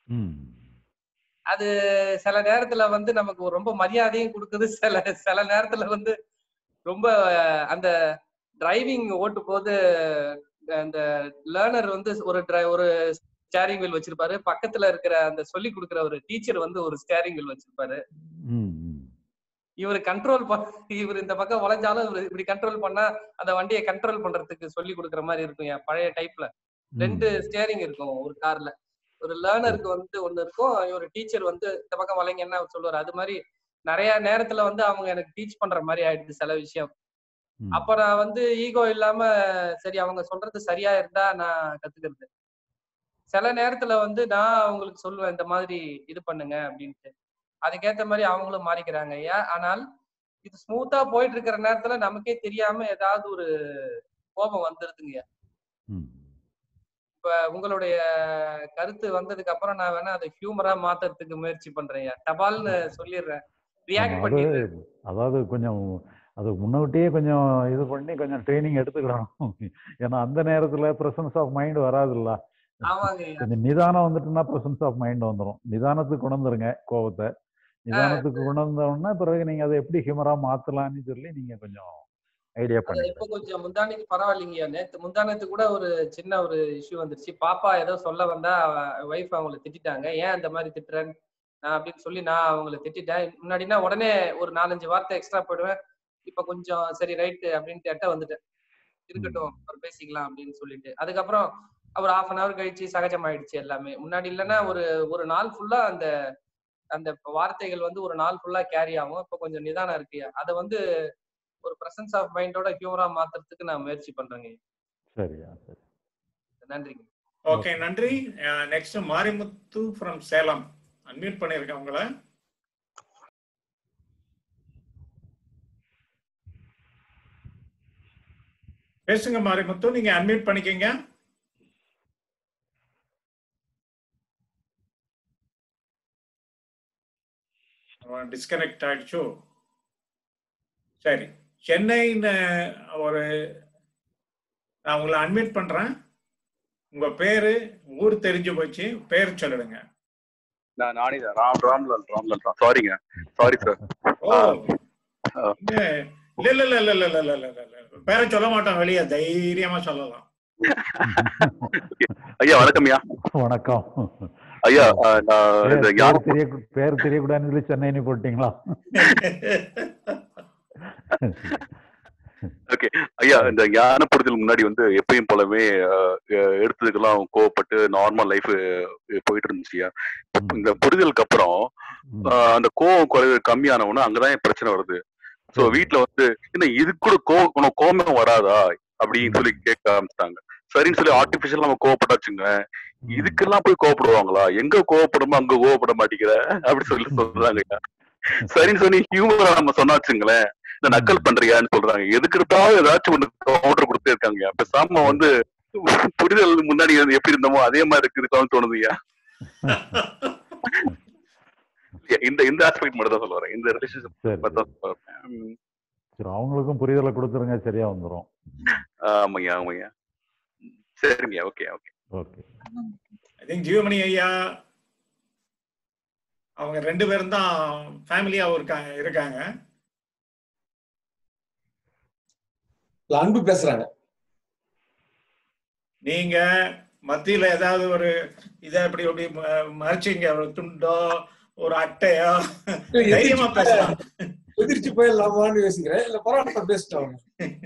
அது சில நேரத்துல வந்து நமக்கு ரொம்ப மரியாதையும் கொடுக்குது. சில சில நேரத்துல வந்து ரொம்ப அந்த டிரைவிங் ஓட்டும் போது அந்த லேர்னர் வந்து ஒரு ஒரு ஸ்டேரிங் வீல் வச்சிருப்பாரு, பக்கத்துல இருக்கிற அந்த சொல்லி கொடுக்குற ஒரு டீச்சர் வந்து ஒரு ஸ்டேரிங் வீல் வச்சிருப்பாரு. இவரு கண்ட்ரோல் பண்ண இவர் இந்த பக்கம் வளைஞ்சாலும் இவர் இப்படி கண்ட்ரோல் பண்ணா அந்த வண்டியை கண்ட்ரோல் பண்றதுக்கு சொல்லி கொடுக்குற மாதிரி இருக்கும். என் பழைய டைப்ல ரெண்டு ஸ்டேரிங் இருக்கும் ஒரு கார்ல. ஒரு லேர்னருக்கு வந்து ஒண்ணு இருக்கும், ஒரு டீச்சர் வந்து இந்த பக்கம் வளைங்கன்னா சொல்லுவாரு. அது மாதிரி நிறைய நேரத்துல வந்து அவங்க எனக்கு டீச் பண்ற மாதிரி ஆயிடுது சில விஷயம். அப்ப நான் வந்து ஈகோ இல்லாம சரி அவங்க சொல்றது சரியா இருந்தா நான் கத்துக்கிறது. சில நேரத்துல வந்து நான் அவங்களுக்கு சொல்லுவேன் இந்த மாதிரி இது பண்ணுங்க அப்படின்ட்டு. அதுக்கேற்ற மாதிரி அவங்களும் மாறிக்கிறாங்க ஐயா. ஆனால் இது ஸ்மூத்தா போயிட்டு இருக்கிற நேரத்துல நமக்கே தெரியாம ஏதாவது ஒரு கோபம் வந்துருதுங்கய்யா. இப்ப உங்களுடைய கருத்து வந்ததுக்கு அப்புறம் நான் வேணா அதை ஹியூமரா மாத்துறதுக்கு முயற்சி பண்றேன். தபால்னு சொல்லிடுறேன், ரியாக்ட் பண்ணிடுறேன். அதாவது கொஞ்சம் அது முன்னோட்டியே கொஞ்சம் இது பண்ணி கொஞ்சம் ட்ரைனிங் எடுத்துக்கிடணும். ஏன்னா அந்த நேரத்துல பிரசன்ஸ் ஆஃப் மைண்ட் வராதுல்ல. கொஞ்சம் நிதானம் வந்துட்டுன்னா பிரசன்ஸ் ஆஃப் மைண்ட் வந்துடும். நிதானத்துக்கு கொண்டுருங்க கோபத்தை. நிதானத்துக்கு கொண்டு பிறகு நீங்க அதை எப்படி ஹியூமரா மாத்தலாம்னு சொல்லி நீங்க கொஞ்சம் ஐடியா பண்ணி. இப்ப கொஞ்சம் முந்தானைக்கு பரவாயில்லைங்கய்யா. நேத்து முந்தானத்துக்கு கூட ஒரு சின்ன ஒரு இஷ்யூ வந்துருச்சு. பாப்பா ஏதோ சொல்ல வந்தா வைஃப் அவங்கள திட்டாங்க. ஏன் அந்த மாதிரி திட்டுறேன்னு நான் அப்படின்னு சொல்லி நான் அவங்கள திட்டேன். முன்னாடினா உடனே ஒரு நாலஞ்சு வார்த்தை எக்ஸ்ட்ரா போயிடுவேன். இப்ப கொஞ்சம் சரி ரைட்டு அப்படின்ட்டு எட்ட வந்துட்டேன். இருக்கட்டும் ஒரு பேசிக்கலாம் அப்படின்னு சொல்லிட்டு. அதுக்கப்புறம் ஒரு ஹாஃப் அன் அவர் கழிச்சு சகஜமாயிடுச்சு எல்லாமே. முன்னாடி இல்லைன்னா ஒரு ஒரு நாள் ஃபுல்லா அந்த அந்த வார்த்தைகள் வந்து ஒரு நாள் ஃபுல்லா கேரி ஆகும். இப்ப கொஞ்சம் நிதானம் இருக்கு. அதை வந்து ஒரு பிரசன்ஸ் ஆஃப் மைண்டோட ஹியூமரா மாத்துறதுக்கு நான் முயற்சி பண்றேங்க. சரியா சரி, நன்றிங்க. ஓகே, நன்றி. Next Marimuthu from Salem. Unmute பண்ணிருக்கேன் உங்களை. பேசுங்க மாரிமுத்து, நீங்க அன்மியூட் பண்ணிக்கங்க. டிஸ்கனெக்ட் ஆயிடுச்சு. சரி, சென்னைன்னு ஒரு நான் உங்களை அன்மியூட் பண்றேன். உங்க பேரு ஊர் தெரிஞ்சு போச்சு, பேர் சொல்லிடுங்க. நான் நானே தான் ராம் ராம்லால் ராம்லால் தான். சாரிங்க, சாரி சார். ஓ இல்ல இல்ல இல்ல இல்ல இல்ல இல்ல இல்ல இல்ல பேரை சொல்ல மாட்டோம், வெளியே தைரியமா சொல்லலாம். ஐயா வணக்கம். ஐயா வணக்கம். ஐயா இந்த ஞான தெரிய பேர் தெரியக்கூடாதுன்னு சொல்லி சென்னைன்னு போட்டீங்களா? ஓகே ஐயா, இந்த ஞான புரிதல் முன்னாடி வந்து எப்பயும் போலவே எடுத்ததுக்கெல்லாம் கோவப்பட்டு நார்மல் லைஃப் போயிட்டு இருந்துச்சு. இந்த புரிதலுக்கு அப்புறம் அந்த கோவம் குறைவு கம்மியானவொன்னு அங்கதான் பிரச்சனை வருது. சோ வீட்டுல வந்து என்ன இது கூட கோவம் கோவம் வராதா அப்படின்னு சொல்லி கேட்க ஆரம்பிச்சிட்டாங்க. சரின்னு சொல்லி ஆர்டிபிஷியல் நம்ம கோவப்பட்டாச்சுங்க, இதுக்கெல்லாம் போய் கோவப்படுவாங்களா, எங்க கோவப்படுமோ அங்க கோவப்பட மாட்டேங்கிற அப்படி சொல்லி சொல்றாங்க. சரின்னு சொல்லி ஹியூமரா நம்ம சொன்னாச்சுங்களேன், இந்த நக்கல் பண்றியான்னு சொல்றாங்க. எதுக்கு இருந்தாலும் ஏதாச்சும் ஒண்ணு கவுண்டர் கொடுத்தே இருக்காங்க. பேசாம வந்து புரிதல் முன்னாடி எப்படி இருந்தோமோ அதே மாதிரி இருக்குதுன்னு தோணுதுயா. இந்த இந்த ஆஸ்பெக்ட் மட்டும் தான் சொல்ல வரேன், இந்த ரிலேஷன்ஷிப் தான் சொல்ல வரேன். அவங்களுக்கும் புரிதலை கொடுத்துருங்க, சரியா வந்துடும். ஆமாய்யா ஆமாய்யா. சரிங்கய்யா. Okay okay okay. I think Jeevamani ஐயா அவங்க ரெண்டு பேரும் தான் ஃபேமிலியா இருக்காங்க இருக்காங்க அன்பு பேசுறாங்க. நீங்க மத்தியில ஏதாவது ஒரு இதை எப்படி எப்படி மறைச்சிங்க, ஒரு துண்டோ ஒரு அட்டையோ தைரியமா பேசலாம். எதிர்த்து போயிடலாமான்னு யோசிக்கிறேன். இல்ல பரவாயில்ல பேசிட்டோம்.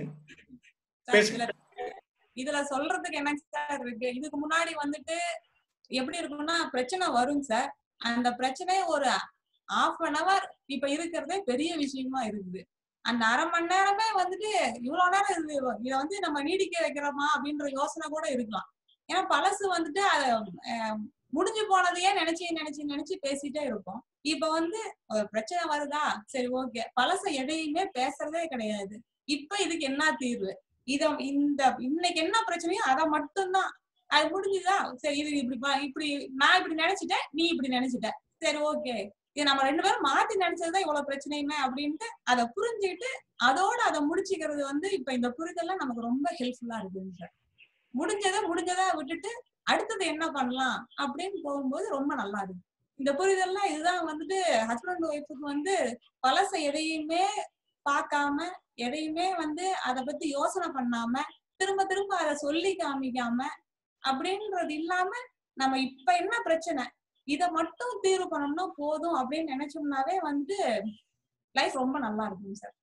இதுல சொல்றதுக்கு என்ன சார் இருக்கு, இதுக்கு முன்னாடி வந்துட்டு எப்படி இருக்கும்னா பிரச்சனை வரும் சார். அந்த பிரச்சனை ஒரு ஹாஃப் அன் அவர் இப்ப இருக்கிறதே பெரிய விஷயமா இருக்குது. அந்த அரை மணி நேரமே வந்துட்டு இவ்வளவு நேரம் இது இதை வந்து நம்ம நீடிக்க வைக்கிறோமா அப்படின்ற யோசனை கூட இருக்கலாம். ஏன்னா பழசு வந்துட்டு அத முடிஞ்சு போனதையே நினைச்சு நினைச்சு நினைச்சு பேசிட்டே இருக்கும். இப்ப வந்து பிரச்சனை வருதா, சரி ஓகே, பழச எதையுமே பேசுறதே கிடையாது. இப்ப இதுக்கு என்ன தீர்வு, இத இந்த இன்னைக்கு என்ன பிரச்சனையோ அதை மட்டும்தான், அது முடிஞ்சுதா, சரி இது இப்படி இப்படி நான் இப்படி நினைச்சிட்டேன், நீ இப்படி நினைச்சிட்ட, சரி ஓகே, இது நம்ம ரெண்டு பேரும் மாத்தி நினைச்சதுதான் இவ்வளவு பிரச்சனையுமே அப்படின்ட்டு அதை புரிஞ்சுக்கிட்டு அதோட அதை முடிச்சுக்கிறது வந்து இப்ப இந்த புரிதல்லாம் நமக்கு ரொம்ப ஹெல்ப்ஃபுல்லா இருக்குங்க சார். முடிஞ்சதை முடிஞ்சதா விட்டுட்டு அடுத்தது என்ன பண்ணலாம் அப்படின்னு போகும்போது ரொம்ப நல்லா இருக்கு. இந்த புரிதல்லாம் இதுதான் வந்துட்டு ஹஸ்பண்ட் ஒய்ஃபுக்கு வந்து பழச எதையுமே பார்க்காம எதையுமே வந்து அதை பத்தி யோசனை பண்ணாம திரும்ப திரும்ப அதை சொல்லி காமிக்காம அப்படின்றது இல்லாம நம்ம இப்ப என்ன பிரச்சனை இதை மட்டும் தீர்வு பண்ணோம்னா போதும் அப்படின்னு நினைச்சோம்னாவே வந்து லைஃப் ரொம்ப நல்லா இருக்கும் சார்.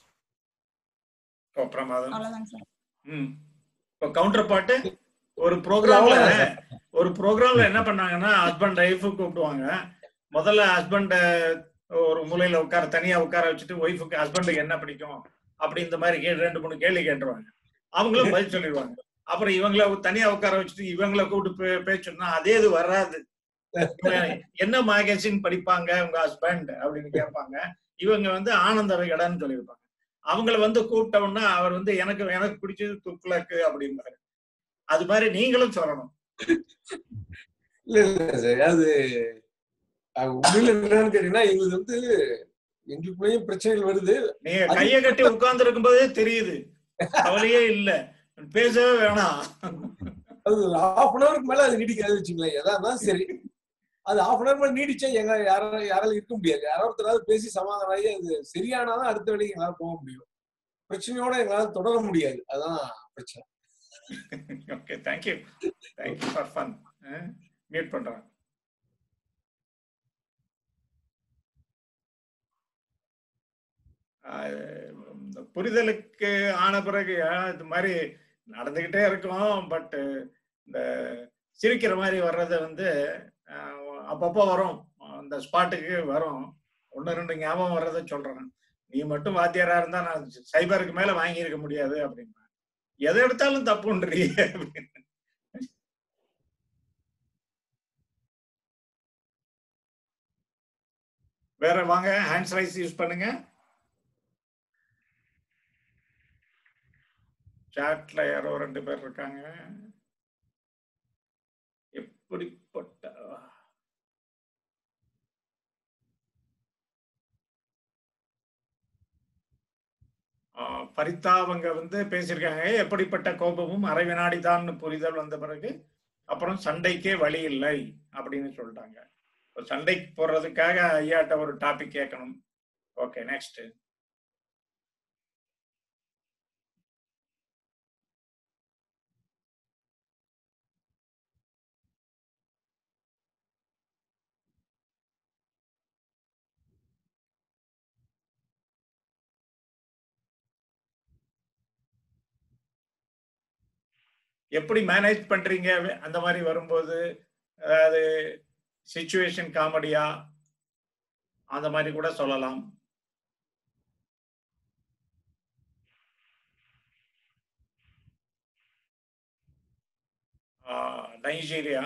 அவ்வளவுதாங்க சார். ம் இப்போ கவுண்டர் பாட்டு ஒரு ப்ரோக்ராம்ல ஒரு ப்ரோக்ராம்ல என்ன பண்ணாங்கன்னா ஹஸ்பண்ட் ஒய்ஃபு கூப்பிடுவாங்க. முதல்ல ஹஸ்பண்ட ஒரு மூலையில உட்கார தனியா உட்கார வச்சுட்டு ஒய்ஃபுக்கு ஹஸ்பண்டுக்கு என்ன பிடிக்கும் அப்படி இந்த மாதிரி கே ரெண்டு மூணு கேள்வி கேட்டுருவாங்க. அவங்களும் பதில் சொல்லிடுவாங்க. அப்புறம் இவங்கள தனியா உட்கார வச்சுட்டு இவங்கள கூப்பிட்டு பேச்சோம்னா அதே இது வராது. என்ன மேகசின் படிப்பாங்க உங்க ஹஸ்பண்ட் அப்படின்னு கேட்பாங்க. இவங்க வந்து ஆனந்த விகடன்னு சொல்லியிருப்பாங்க. அவங்கள வந்து கூப்பிட்டோம்னா அவர் வந்து எனக்கு எனக்கு பிடிச்சது துக்ளக்கு அப்படிம்பாரு. அது மாதிரி நீங்களும் சொல்லணும். இல்ல இல்ல சார், அது உண்மையில என்னன்னு கேட்டீங்கன்னா எங்களுக்கு வந்து எங்களுக்குள்ளேயும் பிரச்சனைகள் வருது. நீங்க கையை கட்டி உட்கார்ந்து இருக்கும் போதே தெரியுது, கவலையே இல்ல, பேசவே வேணாம். அது ஹாஃப் அன் அவருக்கு மேல அது நீடிக்காது வச்சுங்களேன். எதாவது சரி, அது ஹாஃப் அன் அவர் மேல நீடிச்சா எங்க யாராலும் யாராலும் இருக்க முடியாது. யாராவது ஒருத்தராவது பேசி சமாதானம் ஆகி அது சரியானாதான் அடுத்த வேலைக்கு எங்களால போக முடியும். பிரச்சனையோட எங்களால தொடர முடியாது. அதான் பிரச்சனை. Okay, thank you thank you for fun. Meet பண்றேன். புரிதலுக்கு ஆன பிறகு இது மாதிரி நடந்துகிட்டே இருக்கும். பட் இந்த சிரிக்கிற மாதிரி வர்றது வந்து அப்பப்போ வரும், அந்த ஸ்பாட்டுக்கு வரும். ஒன்று ரெண்டு ஞாபகம் வர்றதை சொல்றேன். நீ மட்டும் வாத்தியாரா இருந்தா நான் சைபருக்கு மேல வாங்கியிருக்க முடியாது அப்படின்னா, எதை எடுத்தாலும் தப்புன்றீ அப்படின்னு. வேற வாங்க, ஹேண்ட்ஸ் ரைஸ் யூஸ் பண்ணுங்க. சாட்ல யாரோ ரெண்டு பேர் இருக்காங்க. எப்படிப்பட்ட பரிதா அவங்க வந்து பேசியிருக்காங்க. எப்படிப்பட்ட கோபமும் அரை வினாடிதான் புரிதல் வந்த பிறகு அப்புறம் சண்டைக்கே வழி இல்லை அப்படின்னு சொல்லிட்டாங்க. சண்டைக்கு போடுறதுக்காக ஐயாட்ட ஒரு டாபிக் கேட்கணும். Okay, next. எப்படி மேனேஜ் பண்றீங்க அந்த மாதிரி வரும்போது? அதாவது சிச்சுவேஷன் காமெடியா அந்த மாதிரி கூட சொல்லலாம். நைஜீரியா.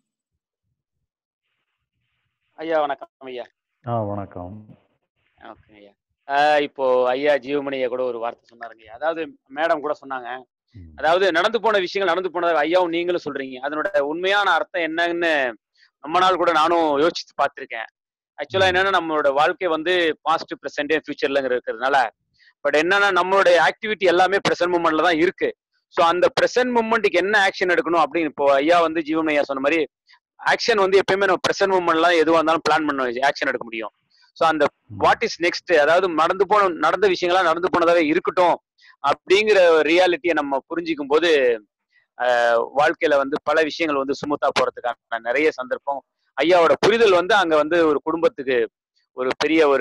ஐயா வணக்கம் ஐயா. ஆ வணக்கம். ஓகே ஐயா. இப்போ ஐயா ஜீவமணியை கூட ஒரு வார்த்தை சொன்னாருங்க. அதாவது மேடம் கூட சொன்னாங்க, அதாவது நடந்து போன விஷயங்கள் நடந்து போனதாக ஐயாவும் நீங்களும் சொல்றீங்க. அதனோட உண்மையான அர்த்தம் என்னன்னு ரொம்ப நாள் கூட நானும் யோசிச்சு பார்த்திருக்கேன். ஆக்சுவலா என்னன்னா நம்மளோட வாழ்க்கை வந்து பாஸ்ட் ப்ரெசென்ட் ஃபியூச்சர்ல இருக்கிறதுனால, பட் என்னன்னா நம்மளுடைய ஆக்டிவிட்டி எல்லாமே ப்ரெசென்ட் மூமெண்ட்ல தான் இருக்கு. ஸோ அந்த ப்ரெசென்ட் மூமெண்ட்டுக்கு என்ன ஆக்ஷன் எடுக்கணும் அப்படின்னு இப்போ ஐயா வந்து ஜீவன் ஐயா சொன்ன மாதிரி ஆக்ஷன் வந்து எப்பயுமே நம்ம ப்ரெசென்ட் மூமெண்ட்லாம் எதுவாக இருந்தாலும் பிளான் பண்ண ஆக்ஷன் எடுக்க முடியும். ஸோ அந்த வாட் இஸ் நெக்ஸ்ட், அதாவது நடந்து போன நடந்த விஷயங்கள்லாம் நடந்து போனதாவே இருக்கட்டும் அப்படிங்கிற ரியாலிட்டியை நம்ம புரிஞ்சிக்கும் போது வாழ்க்கையில வந்து பல விஷயங்கள் வந்து சுமூத்தா போறதுக்கான நிறைய சந்தர்ப்பம் ஐயாவோட புரிதல் வந்து அங்க வந்து ஒரு குடும்பத்துக்கு ஒரு பெரிய ஒரு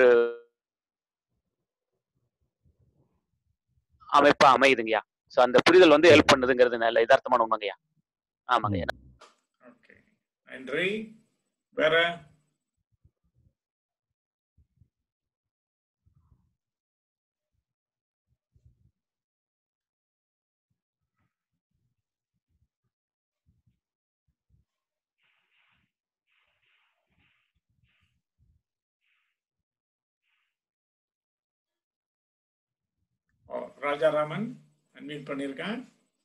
அமைப்பா அமையுதுங்கய்யா. ஸோ அந்த புரிதல் வந்து ஹெல்ப் பண்ணுதுங்கிறது நல்ல யதார்த்தமான உண்மைங்கய்யா. ஆமாங்கய்யா. நன்றி. வேற ராஜாராமன் அன்மியூட் பண்ணியிருக்கேன்.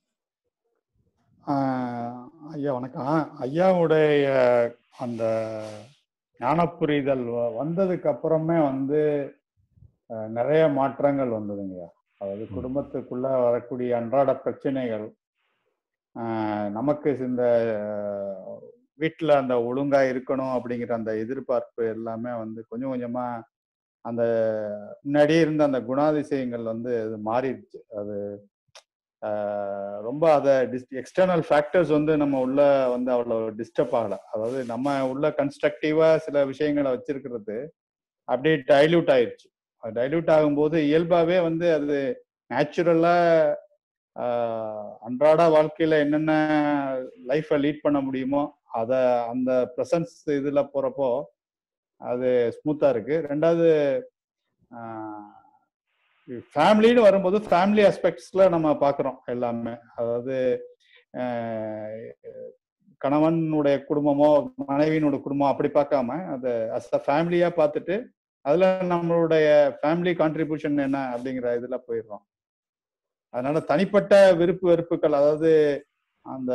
ஐயா வணக்கம். ஐயாவுடைய அந்த ஞான புரிதல் வந்ததுக்கு அப்புறமே வந்து நிறைய மாற்றங்கள் வந்ததுங்கய்யா. அதாவது குடும்பத்துக்குள்ள வரக்கூடிய அன்றாட பிரச்சனைகள், நமக்கு இந்த வீட்டில் அந்த ஒழுங்கா இருக்கணும் அப்படிங்கிற அந்த எதிர்பார்ப்பு எல்லாமே வந்து கொஞ்சம் கொஞ்சமா அந்த முன்னாடியே இருந்த அந்த குணாதிசயங்கள் வந்து அது மாறிடுச்சு. அது ரொம்ப அதை டிஸ் எக்ஸ்டர்னல் ஃபேக்டர்ஸ் வந்து நம்ம உள்ள வந்து அவ்வளோ டிஸ்டர்ப் ஆகலை. அதாவது நம்ம உள்ள கன்ஸ்ட்ரக்டிவா சில விஷயங்களை வச்சிருக்கிறது அப்படியே டைல்யூட் ஆயிடுச்சு. அது டைல்யூட் ஆகும்போது இயல்பாகவே வந்து அது நேச்சுரலா அன்றாட வாழ்க்கையில என்னென்ன லைஃப்பை லீட் பண்ண முடியுமோ அதை அந்த ப்ரெசன்ஸ் இதில் போகிறப்போ அது ஸ்மூத்தா இருக்கு. ரெண்டாவது ஃபேமிலின்னு வரும்போது ஃபேமிலி ஆஸ்பெக்ட்ஸ்ல நம்ம பார்க்குறோம் எல்லாமே. அதாவது கணவனுடைய குடும்பமோ மனைவியினுடைய குடும்பம் அப்படி பார்க்காம அதை அஸ் அ ஃபேமிலியா பார்த்துட்டு அதுல நம்மளுடைய ஃபேமிலி கான்ட்ரிபியூஷன் என்ன அப்படிங்கிற இதுல போயிடுறோம். அதனால தனிப்பட்ட விருப்பு வெறுப்புகள், அதாவது அந்த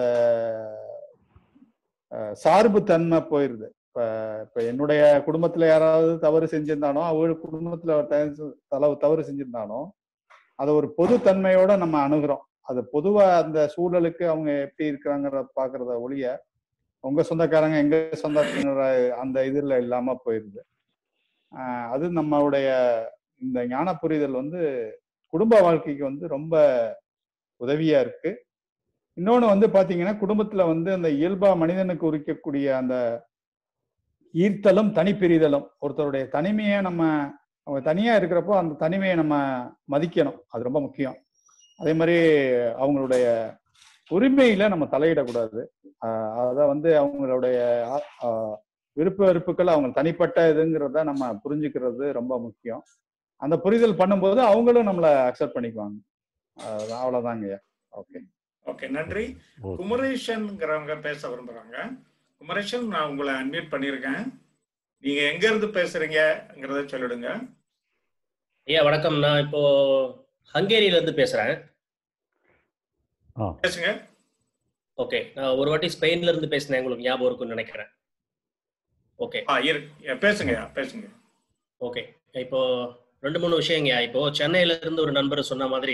சார்பு தன்மை போயிடுது. இப்ப இப்ப என்னுடைய குடும்பத்துல யாராவது தவறு செஞ்சிருந்தானோ, அவங்க குடும்பத்துல தளவு தவறு செஞ்சிருந்தானோ அதை ஒரு பொது தன்மையோட நம்ம அணுகிறோம். அது பொதுவா அந்த சூழலுக்கு அவங்க எப்படி இருக்கிறாங்கிற பாக்குறத ஒழிய உங்க சொந்தக்காரங்க எங்க சொந்தத்தினர அந்த இதுல இல்லாம போயிருது. ஆஹ் அது நம்மளுடைய இந்த ஞான புரிதல் வந்து குடும்ப வாழ்க்கைக்கு வந்து ரொம்ப உதவியா இருக்கு. இன்னொன்னு வந்து பாத்தீங்கன்னா, குடும்பத்துல வந்து அந்த இயல்பா மனிதனுக்கு உரிக்கக்கூடிய அந்த ஈர்த்தலும் தனிப்பிரிதலும், ஒருத்தருடைய தனிமையை நம்ம அவங்க தனியா இருக்கிறப்போ அந்த தனிமையை நம்ம மதிக்கணும், அது ரொம்ப முக்கியம். அதே மாதிரி அவங்களுடைய உரிமையில நம்ம தலையிடக்கூடாது. ஆஹ் அதை வந்து அவங்களுடைய விருப்ப வெறுப்புகள் அவங்க தனிப்பட்ட இதுங்கிறத நம்ம புரிஞ்சுக்கிறது ரொம்ப முக்கியம். அந்த புரிதல் பண்ணும்போது அவங்களும் நம்மளை அக்செப்ட் பண்ணிக்குவாங்க. அவ்வளவுதாங்க. ஓகே ஓகே நன்றி. குமரேஷன்ங்கிறவங்க பேச விரும்புறாங்க. குமரேஷன், நான் உங்களை அன்மியூட் பண்ணியிருக்கேன். நீங்க எங்க இருந்து பேசுறீங்கிறத சொல்லிடுங்க. ஐயா வணக்கம். நான் இப்போ ஹங்கேரியில இருந்து பேசுறேன். பேசுங்க. ஓகே, நான் ஒரு வாட்டி ஸ்பெயின்ல இருந்து பேசினேன், உங்களுக்கு ஞாபகம் இருக்குன்னு நினைக்கிறேன். ஓகே பேசுங்க பேசுங்க. ஓகே, இப்போ ரெண்டு மூணு விஷயங்க. இப்போ சென்னையில இருந்து ஒரு நண்பர் சொன்ன மாதிரி,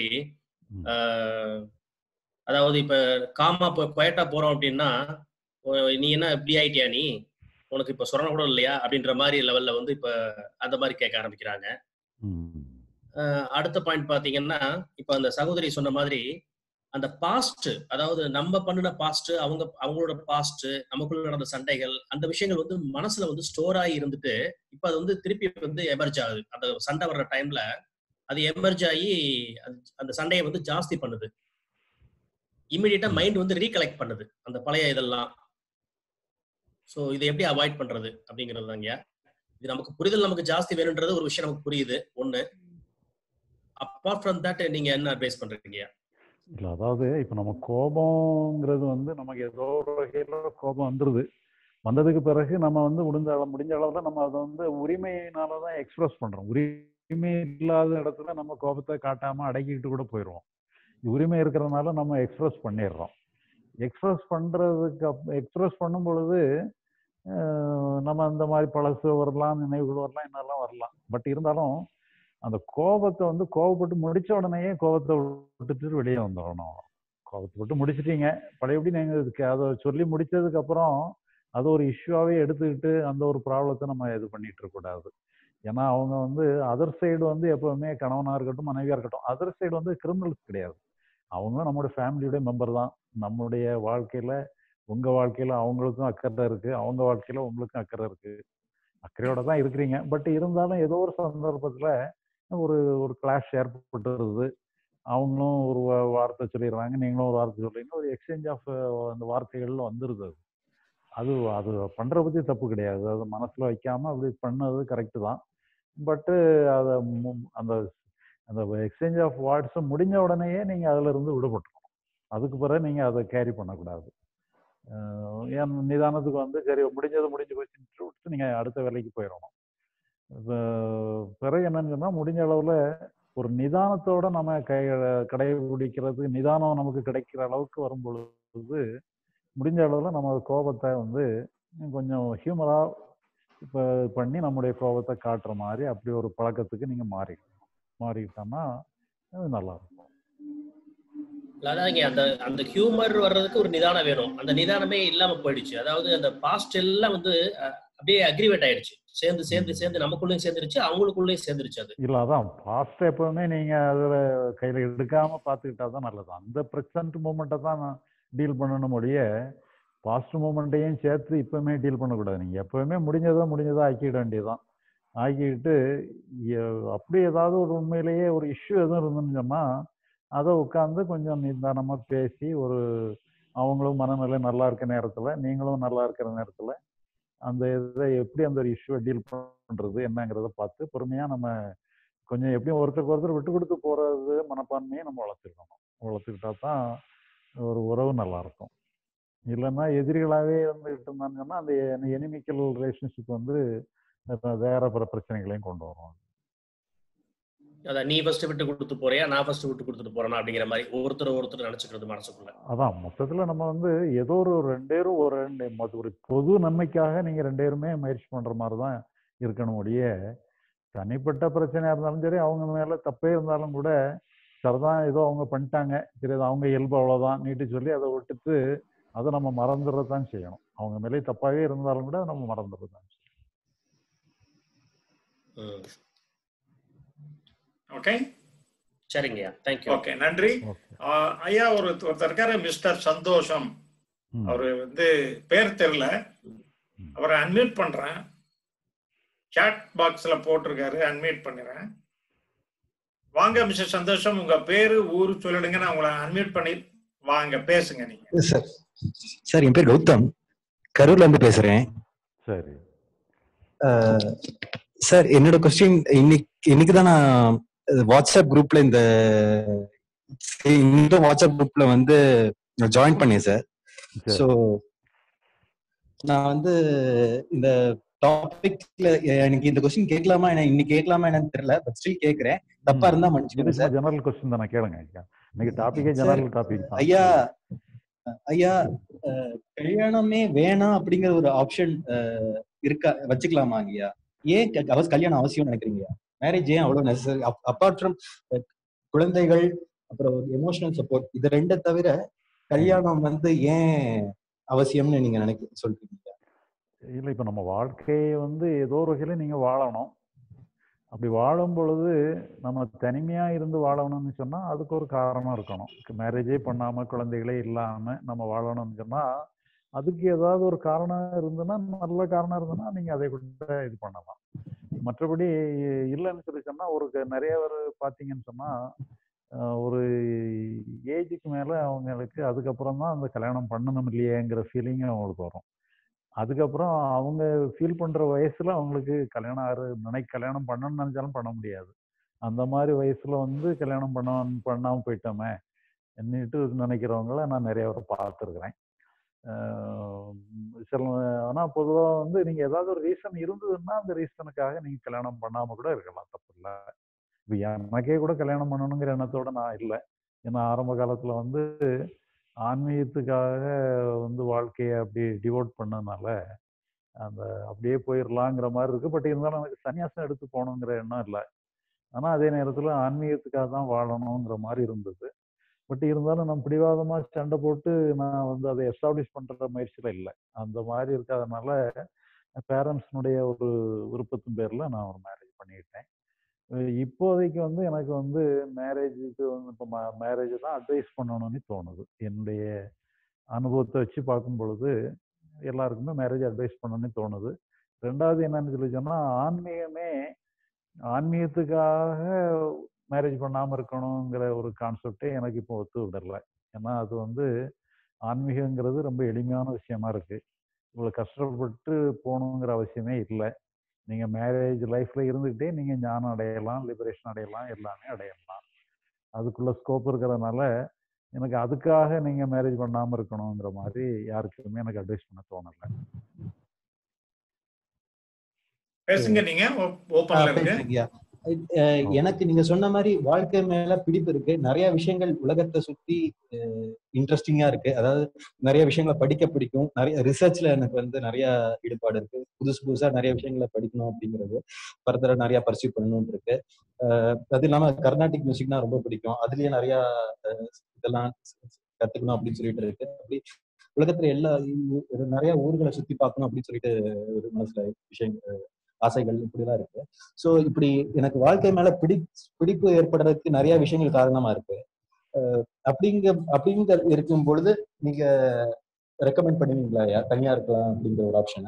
அதாவது இப்ப காமா குவைட்டா போறோம் அப்படின்னா, நீ என்ன இப்படி ஆயிட்டியா, நீ உனக்கு இப்ப சொரண கூட இல்லையா அப்படின்ற மாதிரி லெவல்ல வந்து இப்ப அந்த மாதிரி கேட்க ஆரம்பிக்கிறாங்க. அடுத்த பாயிண்ட் பாத்தீங்கன்னா, இப்ப அந்த சகோதரி சொன்ன மாதிரி அந்த பாஸ்ட், அதாவது நம்ம பண்ணின பாஸ்ட், அவங்க அவங்களோட பாஸ்ட், நமக்குள்ள நடந்த சண்டைகள், அந்த விஷயங்கள் வந்து மனசுல வந்து ஸ்டோர் ஆகி இருந்துட்டு இப்ப அது வந்து திருப்பி வந்து எமர்ஜ் ஆகுது. அந்த சண்டை வர்ற டைம்ல அது எமர்ஜ் ஆகி அந்த சண்டையை வந்து ஜாஸ்தி பண்ணுது. இமிடியேட்டா மைண்ட் வந்து ரீகலெக்ட் பண்ணுது அந்த பழைய இதெல்லாம். சோ இதை எப்படி அவாய்ட் பண்றது அப்படிங்கிறது தாங்க. இது நமக்கு புரிதல் நமக்கு ஜாஸ்தி வேணும்ன்றது ஒரு விஷயம் நமக்கு புரியுது ஒண்ணு. அப்பார்ட் ஃப்ரம் தட் நீங்க என்ன அட்வைஸ் பண்றீங்க? இல்ல, அதாவது இப்ப நம்ம கோபம்ங்கிறது வந்து நமக்கு ஏதோ ஒரு வகையில கோபம் வந்துருது. வந்ததுக்கு பிறகு நம்ம வந்து முடிஞ்ச அளவு முடிஞ்ச அளவுல நம்ம அதை வந்து உரிமையினாலதான் எக்ஸ்பிரஸ் பண்றோம். உரிமை இல்லாத இடத்துல நம்ம கோபத்தை காட்டாம அடக்கிட்டு கூட போயிடுவோம். உரிமை இருக்கிறதுனால நம்ம எக்ஸ்பிரஸ் பண்ணிடுறோம். எக்ஸ்பிரஸ் பண்றதுக்கு எக்ஸ்பிரஸ் பண்ணும் பொழுது நம்ம அந்த மாதிரி பழசு வரலாம், நினைவுகள் வரலாம், என்னெல்லாம் வரலாம். பட் இருந்தாலும் அந்த கோபத்தை வந்து கோபப்பட்டு முடிச்ச உடனேயே கோபத்தை விட்டுட்டு வெளியே வந்துடணும். கோபத்தை விட்டு முடிச்சிட்டீங்க, பழையபடி நீங்க அதை சொல்லி முடிச்சதுக்கு அப்புறம் அது ஒரு இஷ்யூவாவே எடுத்துக்கிட்டு அந்த ஒரு ப்ராப்ளத்தை நம்ம இது பண்ணிட்டு இருக்க கூடாது. ஏன்னா அவங்க வந்து அதர் சைடு வந்து எப்பவுமே கணவனா இருக்கட்டும் மனைவியா இருக்கட்டும், அதர் சைடு வந்து கிரிமினல்ஸ் கிடையாது. அவங்க நம்மளோட ஃபேமிலியோட மெம்பர் தான். நம்மளுடைய வாழ்க்கையில உங்க வாழ்க்கையில அவங்களுக்கும் அக்கறை இருக்கு, அவங்க வாழ்க்கையில உங்களுக்கும் அக்கறை இருக்கு. அக்கறையோட தான் இருக்கிறீங்க. பட் இருந்தாலும் ஏதோ ஒரு சந்தர்ப்பத்துல ஒரு ஒரு கிளாஷ் ஏற்பட்டுருது. அவங்களும் ஒரு வார்த்தை சொல்லிடுறாங்க, நீங்களும் ஒரு வார்த்தை சொல்றீங்க, ஒரு எக்ஸ்சேஞ்ச் ஆஃப் அந்த வார்த்தைகள்ல வந்துருது. அது அது பண்ற பத்தி தப்பு கிடையாது. அதை மனசுல வைக்காம அப்படி பண்ணது கரெக்டு தான். பட்டு அதை அந்த அந்த எக்ஸ்சேஞ்ச் ஆஃப் வேர்ட்ஸ் முடிஞ்ச உடனேயே நீங்க அதுல இருந்து விடுபட்டுக்கணும். அதுக்கு பிறகு நீங்க அதை கேரி பண்ணக்கூடாது. ஏன் நிதானத்துக்கு வந்து சரி முடிஞ்சது முடிஞ்சு போச்சுன்னு விட்டு நீங்க அடுத்த வேலைக்கு போயிடணும். பிறகு என்னன்னு சொன்னா, முடிஞ்ச அளவுல ஒரு நிதானத்தோட நம்ம கை கடைபிடிக்கிறது, நிதானம் நமக்கு கிடைக்கிற அளவுக்கு வரும் பொழுது முடிஞ்ச அளவுல நம்ம கோபத்தை வந்து கொஞ்சம் ஹியூமரா இப்போ பண்ணி நம்முடைய கோபத்தை காட்டுற மாதிரி அப்படி ஒரு பழக்கத்துக்கு நீங்க மாறிடணும். மாறிட்டோம்னா அது நல்லா இருக்கும். அதாங்க, அந்த அந்த ஹியூமர் வர்றதுக்கு ஒரு நிதானம் வேணும். அந்த நிதானமே இல்லாம போயிடுச்சு. அதாவது அந்த பாஸ்ட் எல்லாம் வந்து அப்படியே அக்ரிவேட் ஆயிடுச்சு. சேர்ந்து சேர்ந்து சேர்ந்து நமக்குள்ளேயும் சேர்ந்துருச்சு, அவங்களுக்குள்ளேயும் சேர்ந்துருச்சு. அது இல்ல, அதான் பாஸ்ட் எப்பவுமே நீங்க அதுல கையில எடுக்காம பாத்துக்கிட்டா தான் நல்லது. அந்த ப்ரெசன்ட் மூமெண்ட்டை தான் டீல் பண்ணணும் ஒழிய பாஸ்ட் மூமெண்ட்டையும் சேர்த்து இப்பவுமே டீல் பண்ணக்கூடாது. நீங்க எப்பவுமே முடிஞ்சதா முடிஞ்சதா ஆக்கிட வேண்டியதுதான். ஆக்கிட்டு அப்படி ஏதாவது ஒரு உண்மையிலேயே ஒரு இஷ்யூ எதுவும் இருந்துன்னு சொன்னா அதை உட்காந்து கொஞ்சம் நிதானமா பேசி, ஒரு அவங்களும் மனநிலை நல்லா இருக்க நேரத்துல நீங்களும் நல்லா இருக்கிற நேரத்துல அந்த இதை எப்படி அந்த ஒரு இஷ்யூவை டீல் பண்றது என்னங்கிறத பார்த்து பொறுமையா நம்ம கொஞ்சம் எப்படியும் ஒருத்தருக்கு ஒருத்தர் விட்டு கொடுத்து போறது மனப்பான்மையை நம்ம வளர்த்துக்கணும். வளர்த்துக்கிட்டா தான் ஒரு உறவு நல்லா இருக்கும். இல்லைன்னா எதிரிகளாகவே இருந்துகிட்டு இருந்தாங்கன்னா அந்த எனிமிக்கல் ரிலேஷன்ஷிப் வந்து வேற பிற பிரச்சனைகளையும் கொண்டு வரும். அதான் நீ ஃபர்ஸ்ட் விட்டு கொடுத்து போறியா, நான் ஃபர்ஸ்ட் விட்டு கொடுத்துட்டு போறேனா அப்படிங்கிற மாதிரி ஒருத்தர் ஒருத்தர் நினைச்சுக்கிறது மனசுக்குள்ள. அதான் மொத்தத்துல நம்ம வந்து ஏதோ ஒரு ரெண்டேரும் ஒரு ரெண்டு ஒரு பொது நன்மைக்காக நீங்க ரெண்டேருமே முயற்சி பண்ற மாதிரிதான் இருக்கணும் ஒழிய தனிப்பட்ட பிரச்சனையா இருந்தாலும் சரி, அவங்க மேல தப்பே இருந்தாலும் கூட சரிதான் ஏதோ அவங்க பண்ணிட்டாங்க, சரி அவங்க இயல்பு அவ்வளவுதான் நீட்டு சொல்லி அதை விட்டுட்டு அதை நம்ம மறந்துடுறதான் செய்யணும். அவங்க மேலே தப்பாவே இருந்தாலும் கூட நம்ம மறந்துடுறதான் செய்யணும். ஓகே, சரிங்கய்யா, தேங்க்யூ. ஓகே, நன்றி ஐயா. ஒரு ஒருத்தர் இருக்காரு மிஸ்டர் சந்தோஷம், அவரு வந்து பேர் தெரியல, அவரை அன்மியூட் பண்றேன். சாட் பாக்ஸ்ல போட்டிருக்காரு, அன்மியூட் பண்ணிடுறேன். வாங்க மிஸ்டர் சந்தோஷம், உங்க பேரு ஊரு சொல்லிடுங்க, நான் உங்களை அன்மியூட் பண்ணி வாங்க பேசுங்க நீங்க. சார் சார் என் பேர் கௌதம், கரூர்ல இருந்து பேசுறேன். சரி சார், என்னோட கொஸ்டின் இன்னைக்கு இன்னைக்கு தான் நான் வாட்ஸ்அப் குரூப்ல இந்த இந்த வாட்ஸ்அப் குரூப்ல வந்து ஜாயின் பண்ணேன் சார். ஸோ நான் வந்து இந்த டாபிக்ல எனக்கு இந்த கொஸ்டின் கேட்கலாமா என்ன இன்னைக்கு கேட்கலாமா என்னன்னு தெரியல, பட் ஸ்டில் கேட்கிறேன். தப்பா இருந்தா மன்னிச்சுக்கோங்க சார். ஜெனரல் கொஸ்டின் தானே, கேளுங்க. இன்னைக்கு டாபிக்கே ஜெனரல் டாபிக் தான். ஐயா ஐயா கல்யாணமே வேணாம் அப்படிங்கிற ஒரு ஆப்ஷன் இருக்கா, வச்சுக்கலாமா ஐயா? ஏன் கல்யாணம் அவசியம் நினைக்கிறீங்க? மேரேஜ் ஏன் அவ்வளவு நெசசரி? அப்பார்ட் ஃப்ரம் குழந்தைகள் அப்புறம் எமோஷனல் சப்போர்ட், இது ரெண்டை தவிர கல்யாணம் வந்து ஏன் அவசியம்னு நீங்க நினைக்க சொல்றீங்க? இல்லை, இப்போ நம்ம வாழ்க்கையை வந்து ஏதோ ஒரு வகையில் நீங்கள் வாழணும். அப்படி வாழும் பொழுது நம்ம தனிமையாக இருந்து வாழணும்னு சொன்னால் அதுக்கு ஒரு காரணம் இருக்கணும். மேரேஜே பண்ணாமல் குழந்தைகளே இல்லாமல் நம்ம வாழணும்னு சொன்னால் அதுக்கு ஏதாவது ஒரு காரணம் இருந்ததுன்னா, நல்ல காரணம் இருந்ததுன்னா நீங்கள் அதை கூட இது பண்ணலாம். மற்றபடி இல்லைன்னு சொல்லி சொன்னால் ஒரு நிறைய பேர் பார்த்தீங்கன்னு சொன்னால் ஒரு ஏஜுக்கு மேலே அவங்களுக்கு அதுக்கப்புறம் தான் அந்த கல்யாணம் பண்ணணும் இல்லையேங்கிற ஃபீலிங் அவங்களுக்கு வரும். அதுக்கப்புறம் அவங்க ஃபீல் பண்ணுற வயசில் அவங்களுக்கு கல்யாணம் ஆறு நினை கல்யாணம் பண்ணணும்னு நினச்சாலும் பண்ண முடியாது. அந்த மாதிரி வயசில் வந்து கல்யாணம் பண்ண பண்ணாமல் போயிட்டோமே என்னிட்டு நினைக்கிறவங்கள நான் நிறைய பேரை பார்த்துருக்குறேன். சில ஆனால் பொதுவாக வந்து நீங்கள் ஏதாவது ஒரு ரீசன் இருந்ததுன்னா அந்த ரீசனுக்காக நீங்கள் கல்யாணம் பண்ணாமல் கூட இருக்கலாம், தப்பு இல்லை. இப்போ எனக்கே கூட கல்யாணம் பண்ணணுங்கிற எண்ணத்தோடு நான் இல்லை. ஏன்னா ஆரம்ப காலத்தில் வந்து ஆன்மீகத்துக்காக வந்து வாழ்க்கையை அப்படி டிவோட் பண்ணதுனால அந்த அப்படியே போயிடலாங்கிற மாதிரி இருக்குது. பட் இருந்தாலும் எனக்கு சன்னியாசம் எடுத்து போகணுங்கிற எண்ணம் இல்லை. ஆனால் அதே நேரத்தில் ஆன்மீகத்துக்காக தான் வாழணுங்கிற மாதிரி இருந்தது. பட் இருந்தாலும் நான் பிடிவாதமாக சண்டை போட்டு நான் வந்து அதை எஸ்டாப்ளிஷ் பண்ணுற முயற்சியில் இல்லை. அந்த மாதிரி இருக்காதனால பேரண்ட்ஸ்னுடைய ஒரு விருப்பத்தின் பேரில் நான் ஒரு மேரேஜ் பண்ணிக்கிட்டேன். இப்போதைக்கு வந்து எனக்கு வந்து மேரேஜுக்கு வந்து இப்போ மேரேஜ் தான் அட்வைஸ் பண்ணணும்னு தோணுது. என்னுடைய அனுபவத்தை வச்சு பார்க்கும் பொழுது எல்லாருக்குமே மேரேஜ் அட்வைஸ் பண்ணணும்னு தோணுது. ரெண்டாவது என்னன்னு சொல்லி சொன்னால் ஆன்மீகமே ஆன்மீகத்துக்காக மேரேஜ் பண்ணாமல் இருக்கணுங்கிற ஒரு கான்செப்டே எனக்கு இப்போ ஒத்து விடலை. ஏன்னா அது வந்து ஆன்மீகங்கிறது ரொம்ப எளிமையான விஷயமா இருக்குது. இவ்வளோ கஷ்டப்பட்டு போகணுங்கிற அவசியமே இல்லை. நீங்கள் மேரேஜ் லைஃப்பில் இருந்துக்கிட்டே நீங்கள் ஞானம் அடையலாம், லிபரேஷன் அடையலாம், எல்லாமே அடையலாம். அதுக்குள்ளே ஸ்கோப் இருக்கிறதுனால எனக்கு அதுக்காக நீங்கள் மேரேஜ் பண்ணாமல் இருக்கணுங்கிற மாதிரி யாருக்குமே எனக்கு அட்வைஸ் பண்ண தோணலை. பேசுங்க, நீங்க ஓபன்ல இருங்க. எனக்கு நீங்க சொன்ன மாதிரி வாழ்க்கை மேல பிடிப்பு இருக்கு. நிறைய விஷயங்கள் உலகத்தை சுத்தி இன்ட்ரெஸ்டிங்கா இருக்கு. அதாவது நிறைய விஷயங்களை படிக்க பிடிக்கும். நிறைய ரிசர்ச்ல எனக்கு வந்து நிறைய ஈடுபாடு இருக்கு. புதுசு புதுசா நிறைய விஷயங்களை படிக்கணும் அப்படிங்கிறது, ஃபர்தரா நிறைய பர்சியூ பண்ணணும்னு இருக்கு. அஹ் அது இல்லாம கர்நாடிக் மியூசிக்னா ரொம்ப பிடிக்கும். அதுலயே நிறைய இதெல்லாம் கத்துக்கணும் அப்படின்னு சொல்லிட்டு இருக்கு. அப்படி உலகத்துல எல்லா நிறைய ஊர்களை சுத்தி பார்க்கணும் அப்படின்னு சொல்லிட்டு ஒரு மனசுல விஷயங்கள் ஆசைகள் இப்படிலாம் இருக்கு. ஸோ இப்படி எனக்கு வாழ்க்கை மேல பிடி பிடிப்பு ஏற்படுறதுக்கு நிறைய விஷயங்கள் காரணமா இருக்கு. அப்படிங்க அப்படிங்க இருக்கும் பொழுது நீங்க ரெக்கமெண்ட் பண்ணுவீங்களா தனியா இருக்கலாம் அப்படிங்கிற ஒரு ஆப்ஷனை?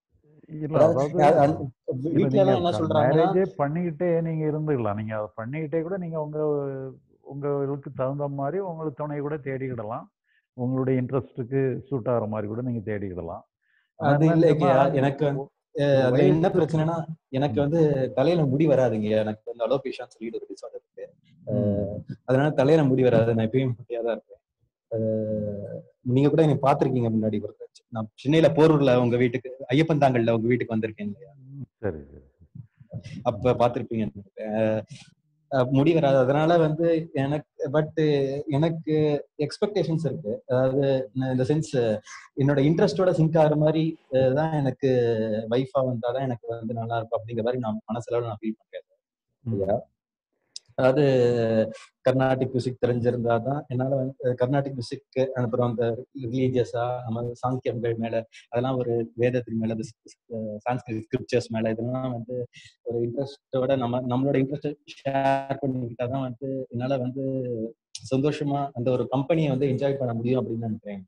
வீட்டுல எல்லாம் என்ன சொல்றாங்கன்னா பண்ணிக்கிட்டே நீங்க இருந்துக்கலாம். நீங்க அதை பண்ணிக்கிட்டே கூட நீங்க உங்க உங்களுக்கு தகுந்த மாதிரி உங்களுக்கு துணை கூட தேடிக்கிடலாம். உங்களுடைய இன்ட்ரெஸ்ட்டுக்கு சூட் ஆகிற மாதிரி கூட நீங்க தேடிக்கிடலாம். அது இல்லைங்க, எனக்கு அது என்ன பிரச்சனைனா எனக்கு வந்து தலையில முடி வராதுங்க. எனக்கு வந்து அலோபேஷியா சொல்லிட்டு ஒரு டிசார்டர் இருக்கு. அதனால தலையில முடி வராது. நான் எப்பயும் முட்டியா தான் இருப்பேன். நீங்க கூட என்னை பாத்திருக்கீங்க முன்னாடி. நான் சென்னையில போரூர்ல உங்க வீட்டுக்கு ஐயப்பன் தாங்கல்ல உங்க வீட்டுக்கு வந்திருக்கேன் இல்லையா? சரி சரி. அப்ப பாத்திருப்பீங்க. முடி வராது. அதனால வந்து எனக்கு பட் எனக்கு எக்ஸ்பெக்டேஷன்ஸ் இருக்கு. அதாவது இந்த சென்ஸ் என்னோட இன்ட்ரெஸ்டோட சிங்க் ஆகிற மாதிரி தான் எனக்கு வைஃபா வந்தாதான் எனக்கு வந்து நல்லா இருக்கும் அப்படிங்கிற மாதிரி நான் மனசுல நான் ஃபீல் பண்றேன் இல்லையா? அதாவது கர்நாடிக் மியூசிக் தெரிஞ்சிருந்தா தான் என்னால வந்து கர்நாடிக் மியூசிக் அப்புறம் அந்த ரிலீஜியஸா நம்ம சாங்கியங்கள் மேல அதெல்லாம் ஒரு வேதத்தின் மேல சான்ஸ்கிரிட் ஸ்கிரிப்சர்ஸ் மேல இதெல்லாம் வந்து ஒரு இன்ட்ரெஸ்டோட நம்ம நம்மளோட இன்ட்ரெஸ்ட் ஷேர் பண்ணிக்கிட்டாதான் வந்து என்னால வந்து சந்தோஷமா அந்த ஒரு கம்பெனியை வந்து என்ஜாய் பண்ண முடியும் அப்படின்னு நினைக்கிறேன்.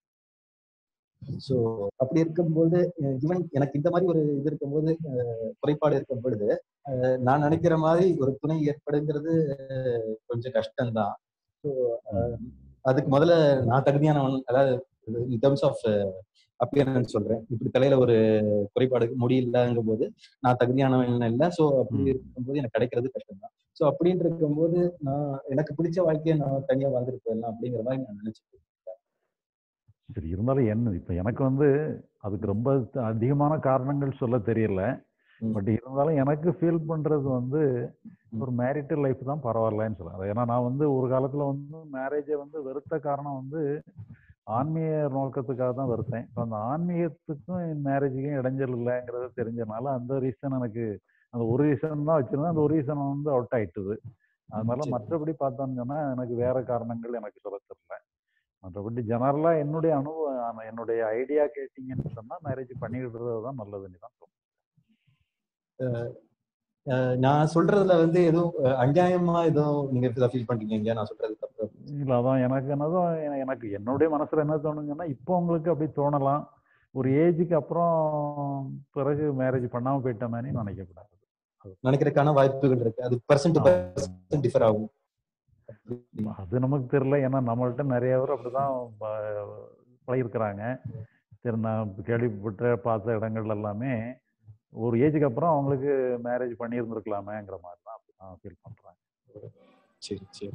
ஸோ அப்படி இருக்கும்போது ஈவன் எனக்கு இந்த மாதிரி ஒரு இது இருக்கும்போது குறைபாடு இருக்கும் பொழுது நான் நினைக்கிற மாதிரி ஒரு துணை ஏற்படுங்கிறது கொஞ்சம் கஷ்டம்தான். ஸோ அதுக்கு முதல்ல நான் தகுதியானவன், அதாவது இன் டர்ம்ஸ் ஆஃப் அப்பியரன்ஸ் சொல்றேன். இப்படி தலையில ஒரு குறைபாடு முடியலங்கும் போது நான் தகுதியானவன் இல்லை. ஸோ அப்படி இருக்கும்போது எனக்கு கிடைக்கிறது கஷ்டம்தான். ஸோ அப்படின்னு இருக்கும்போது நான் எனக்கு பிடிச்ச வாழ்க்கையை நான் தனியா வாழ்ந்துட்டு போயிடலாம் அப்படிங்கிற மாதிரி நான் நினைச்சிட்டு இருக்கேன். சரி, இருந்தாலும் என்ன இப்போ எனக்கு வந்து அதுக்கு ரொம்ப அதிகமான காரணங்கள் சொல்ல தெரியல. பட் இருந்தாலும் எனக்கு ஃபீல் பண்றது வந்து ஒரு மேரிட்டல் லைஃப் தான் பரவாயில்லன்னு சொல்லலாம். ஏன்னா நான் வந்து ஒரு காலத்துல வந்து மேரேஜை வந்து வெறுத்த காரணம் வந்து ஆன்மீக நோக்கத்துக்காக தான் வெறுத்தேன். இப்போ அந்த ஆன்மீகத்துக்கும் மேரேஜுக்கும் இடைஞ்சல் இல்லைங்கிறத தெரிஞ்சனால அந்த ரீசன் எனக்கு அந்த ஒரு ரீசன் தான் வச்சிருந்தேன். அந்த ஒரு ரீசன் வந்து அவுட் ஆயிட்டுது. அதனால மற்றபடி பார்த்தோம்னு சொன்னா எனக்கு வேற காரணங்கள் எனக்கு சொல்ல தெரியல. மற்றபடி ஜெனரலா என்னுடைய அனுபவம், என்னுடைய ஐடியா கேட்டீங்கன்னு சொன்னா மேரேஜ் பண்ணிக்கிடுறது தான் நல்லதுன்னு தான் தோணும். அஹ் அஹ் நான் சொல்றதுல வந்து எதுவும் அஹ் அநியாயமா எதுவும் நீங்க ஃபீல் பண்றீங்க? நான் சொல்றது தப்பு? இல்ல அதான் எனக்கு என்னதான் என- எனக்கு என்னுடைய மனசுல என்ன தோணுங்கன்னா, இப்போ உங்களுக்கு அப்படி தோணலாம், ஒரு ஏஜுக்கு அப்புறம் பிறகு மேரேஜ் பண்ணாம போயிட்ட மாதிரி நினைக்க கூடாது. அது நினைக்கிறதுக்கான வாய்ப்புகள் இருக்கு. அது பர்சன்ட் டு ஆமா. பர்சன்ட் டிஃபர் ஆகும். அது நமக்கு தெரியல. ஏன்னா நம்மள்ட்ட நிறைய பேர் அப்படிதான் ப- பழகிருக்கிறாங்க. சரி, நான் கேள்விப்பட்ட பார்த்த இடங்கள் எல்லாமே ஒரு ஏஜுக்கு அப்புறம் அவங்களுக்கு மேரேஜ் பண்ணியிருந்திருக்கலாமேங்கிற மாதிரி தான் அப்படிதான் ஃபீல் பண்றாங்க. சரி சரி.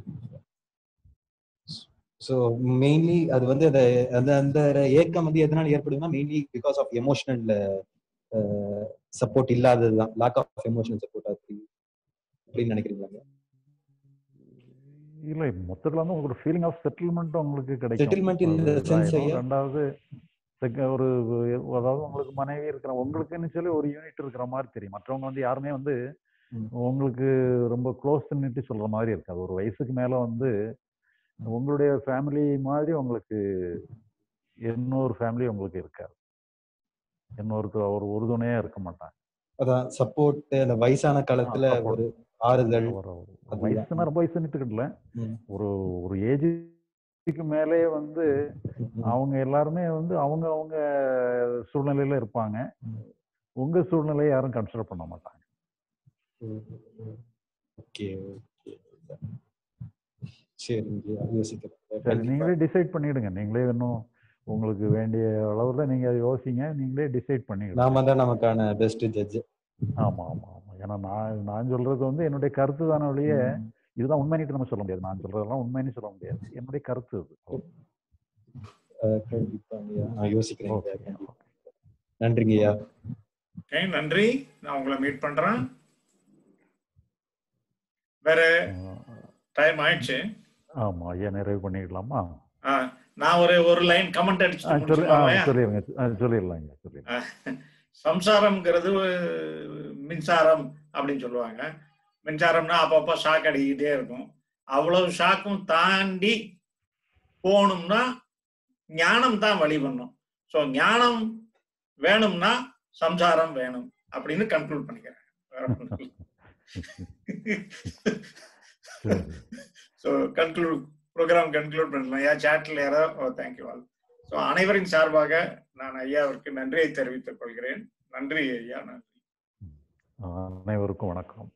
ஸோ மெயின்லி அது வந்து அந்த அந்த அந்த ஏக்கம் வந்து எதனால ஏற்படுதுன்னா mainly because of emotional support இல்லாததுதான். லேக் ஆஃப் எமோஷனல் சப்போர்ட் அப்படி அப்படின்னு நினைக்கிறீங்களா? இல்ல மொத்தத்துல வந்து உங்களுக்கு ஃபீலிங் ஆஃப் செட்டில்மெண்ட் உங்களுக்கு கிடைக்கும். செட்டில்மெண்ட் இன் த அது சென்ஸ் இதாயிரும். ஐயா. ரெண்டாவது செக- ஒரு அதாவது உங்களுக்கு மனைவி இருக்கிற உங்களுக்குன்னு சொல்லி ஒரு யூனிட் இருக்கிற மாதிரி தெரியும். மற்றவங்க வந்து யாருமே வந்து ம். உங்களுக்கு ரொம்ப க்ளோஸ்ன்னுட்டு சொல்ற மாதிரி இருக்காது. ஒரு வயசுக்கு மேல வந்து உங்களுடைய ஃபேமிலி மாதிரி உங்களுக்கு இன்னொரு ஃபேமிலி உங்களுக்கு இருக்காது. இன்னொருக்கு ஒரு உறுதுணையா இருக்க மாட்டாங்க. அதான் சப்போர்ட் அந்த வயசான காலத்துல சப்போர்ட் ஒரு ஆறுதல் ஒரு அதுதான். வயசுனா ரொம்ப வயசுன்னுட்டுல ம். ஒரு ஒரு ஏஜுக்கு மேலே வந்து ம், ம், அவங்க எல்லாருமே வந்து அவங்க அவங்க சூழ்நிலையில இருப்பாங்க. ம். உங்க சூழ்நிலையை யாரும் கன்சிடர் பண்ண மாட்டாங்க. Okay okay. சரிங்க, யோசிக்கிறேன் சரி, கண்டிப்பா. நீங்களே டிசைட் பண்ணிடுங்க. நீங்களே இன்னும் உங்களுக்கு வேண்டிய அளவுல நீங்க யோசிங்க. நீங்களே டிசைட் பண்ணிடுங்க. நாம தான் நமக்கான பெஸ்ட் ஜட்ஜ். ஆமா ஆமா ஆமா. ஏன்னா நான் நான் சொல்றது வந்து என்னுடைய கருத்து தானே ஒழிய இதுதான் உண்மைன்னு நம்ம சொல்ல முடியாது. நான் சொல்றதெல்லாம் உண்மைன்னு சொல்ல முடியாது. என்னுடைய கருத்து இது. கண்டிப்பா ஐயா, நான் யோசிக்கிறேன் ஓகே ஐயா, கண்டிப்பா. நன்றிங்க ஐயா. ஓகே, நன்றி. நான் உங்களை மீட் பண்றேன். வேற டைம் ஆயிடுச்சு. ஆமா ஐயா, நிறைவு பண்ணிடலாமா? ஆ, நான் ஒரு ஒரு லைன் கமெண்ட் ஆ, அடிச்சுட்டு சொல்லி ஆ முடிச்சுக்கலாமா? சொல்லிடுங்க. ஆ, சொல்லிடலாம் ஐயா, சொல்லிடலாம். அஹ், சம்சாரம்ங்கிறது மின்சாரம் அப்படின்னு சொல்லுவாங்க. மின்சாரம்னா அப்பப்போ ஷாக் அடிக்கிட்டே இருக்கும். அவ்வளவு ஷாக்கும் தாண்டி போகணும்னா ஞானம் தான் வழி பண்ணும். ஸோ ஞானம் வேணும்னா சம்சாரம் வேணும் அப்படின்னு கன்க்ளூட் பண்ணிக்கிறேன். வேற ஒண்ணும் இல்ல. சரி. ஸோ கன்க்ளூட் ப்ரோக்ராம் கன்க்ளூட் பண்ணலாம். ஐயா சாட்டில் யாரோ தேங்க்யூ ஆல். ஸோ அனைவரின் சார்பாக நான் ஐயாவிற்கு நன்றியை தெரிவித்துக் கொள்கிறேன். நன்றி ஐயா, நன்றி. அனைவருக்கும் வணக்கம்.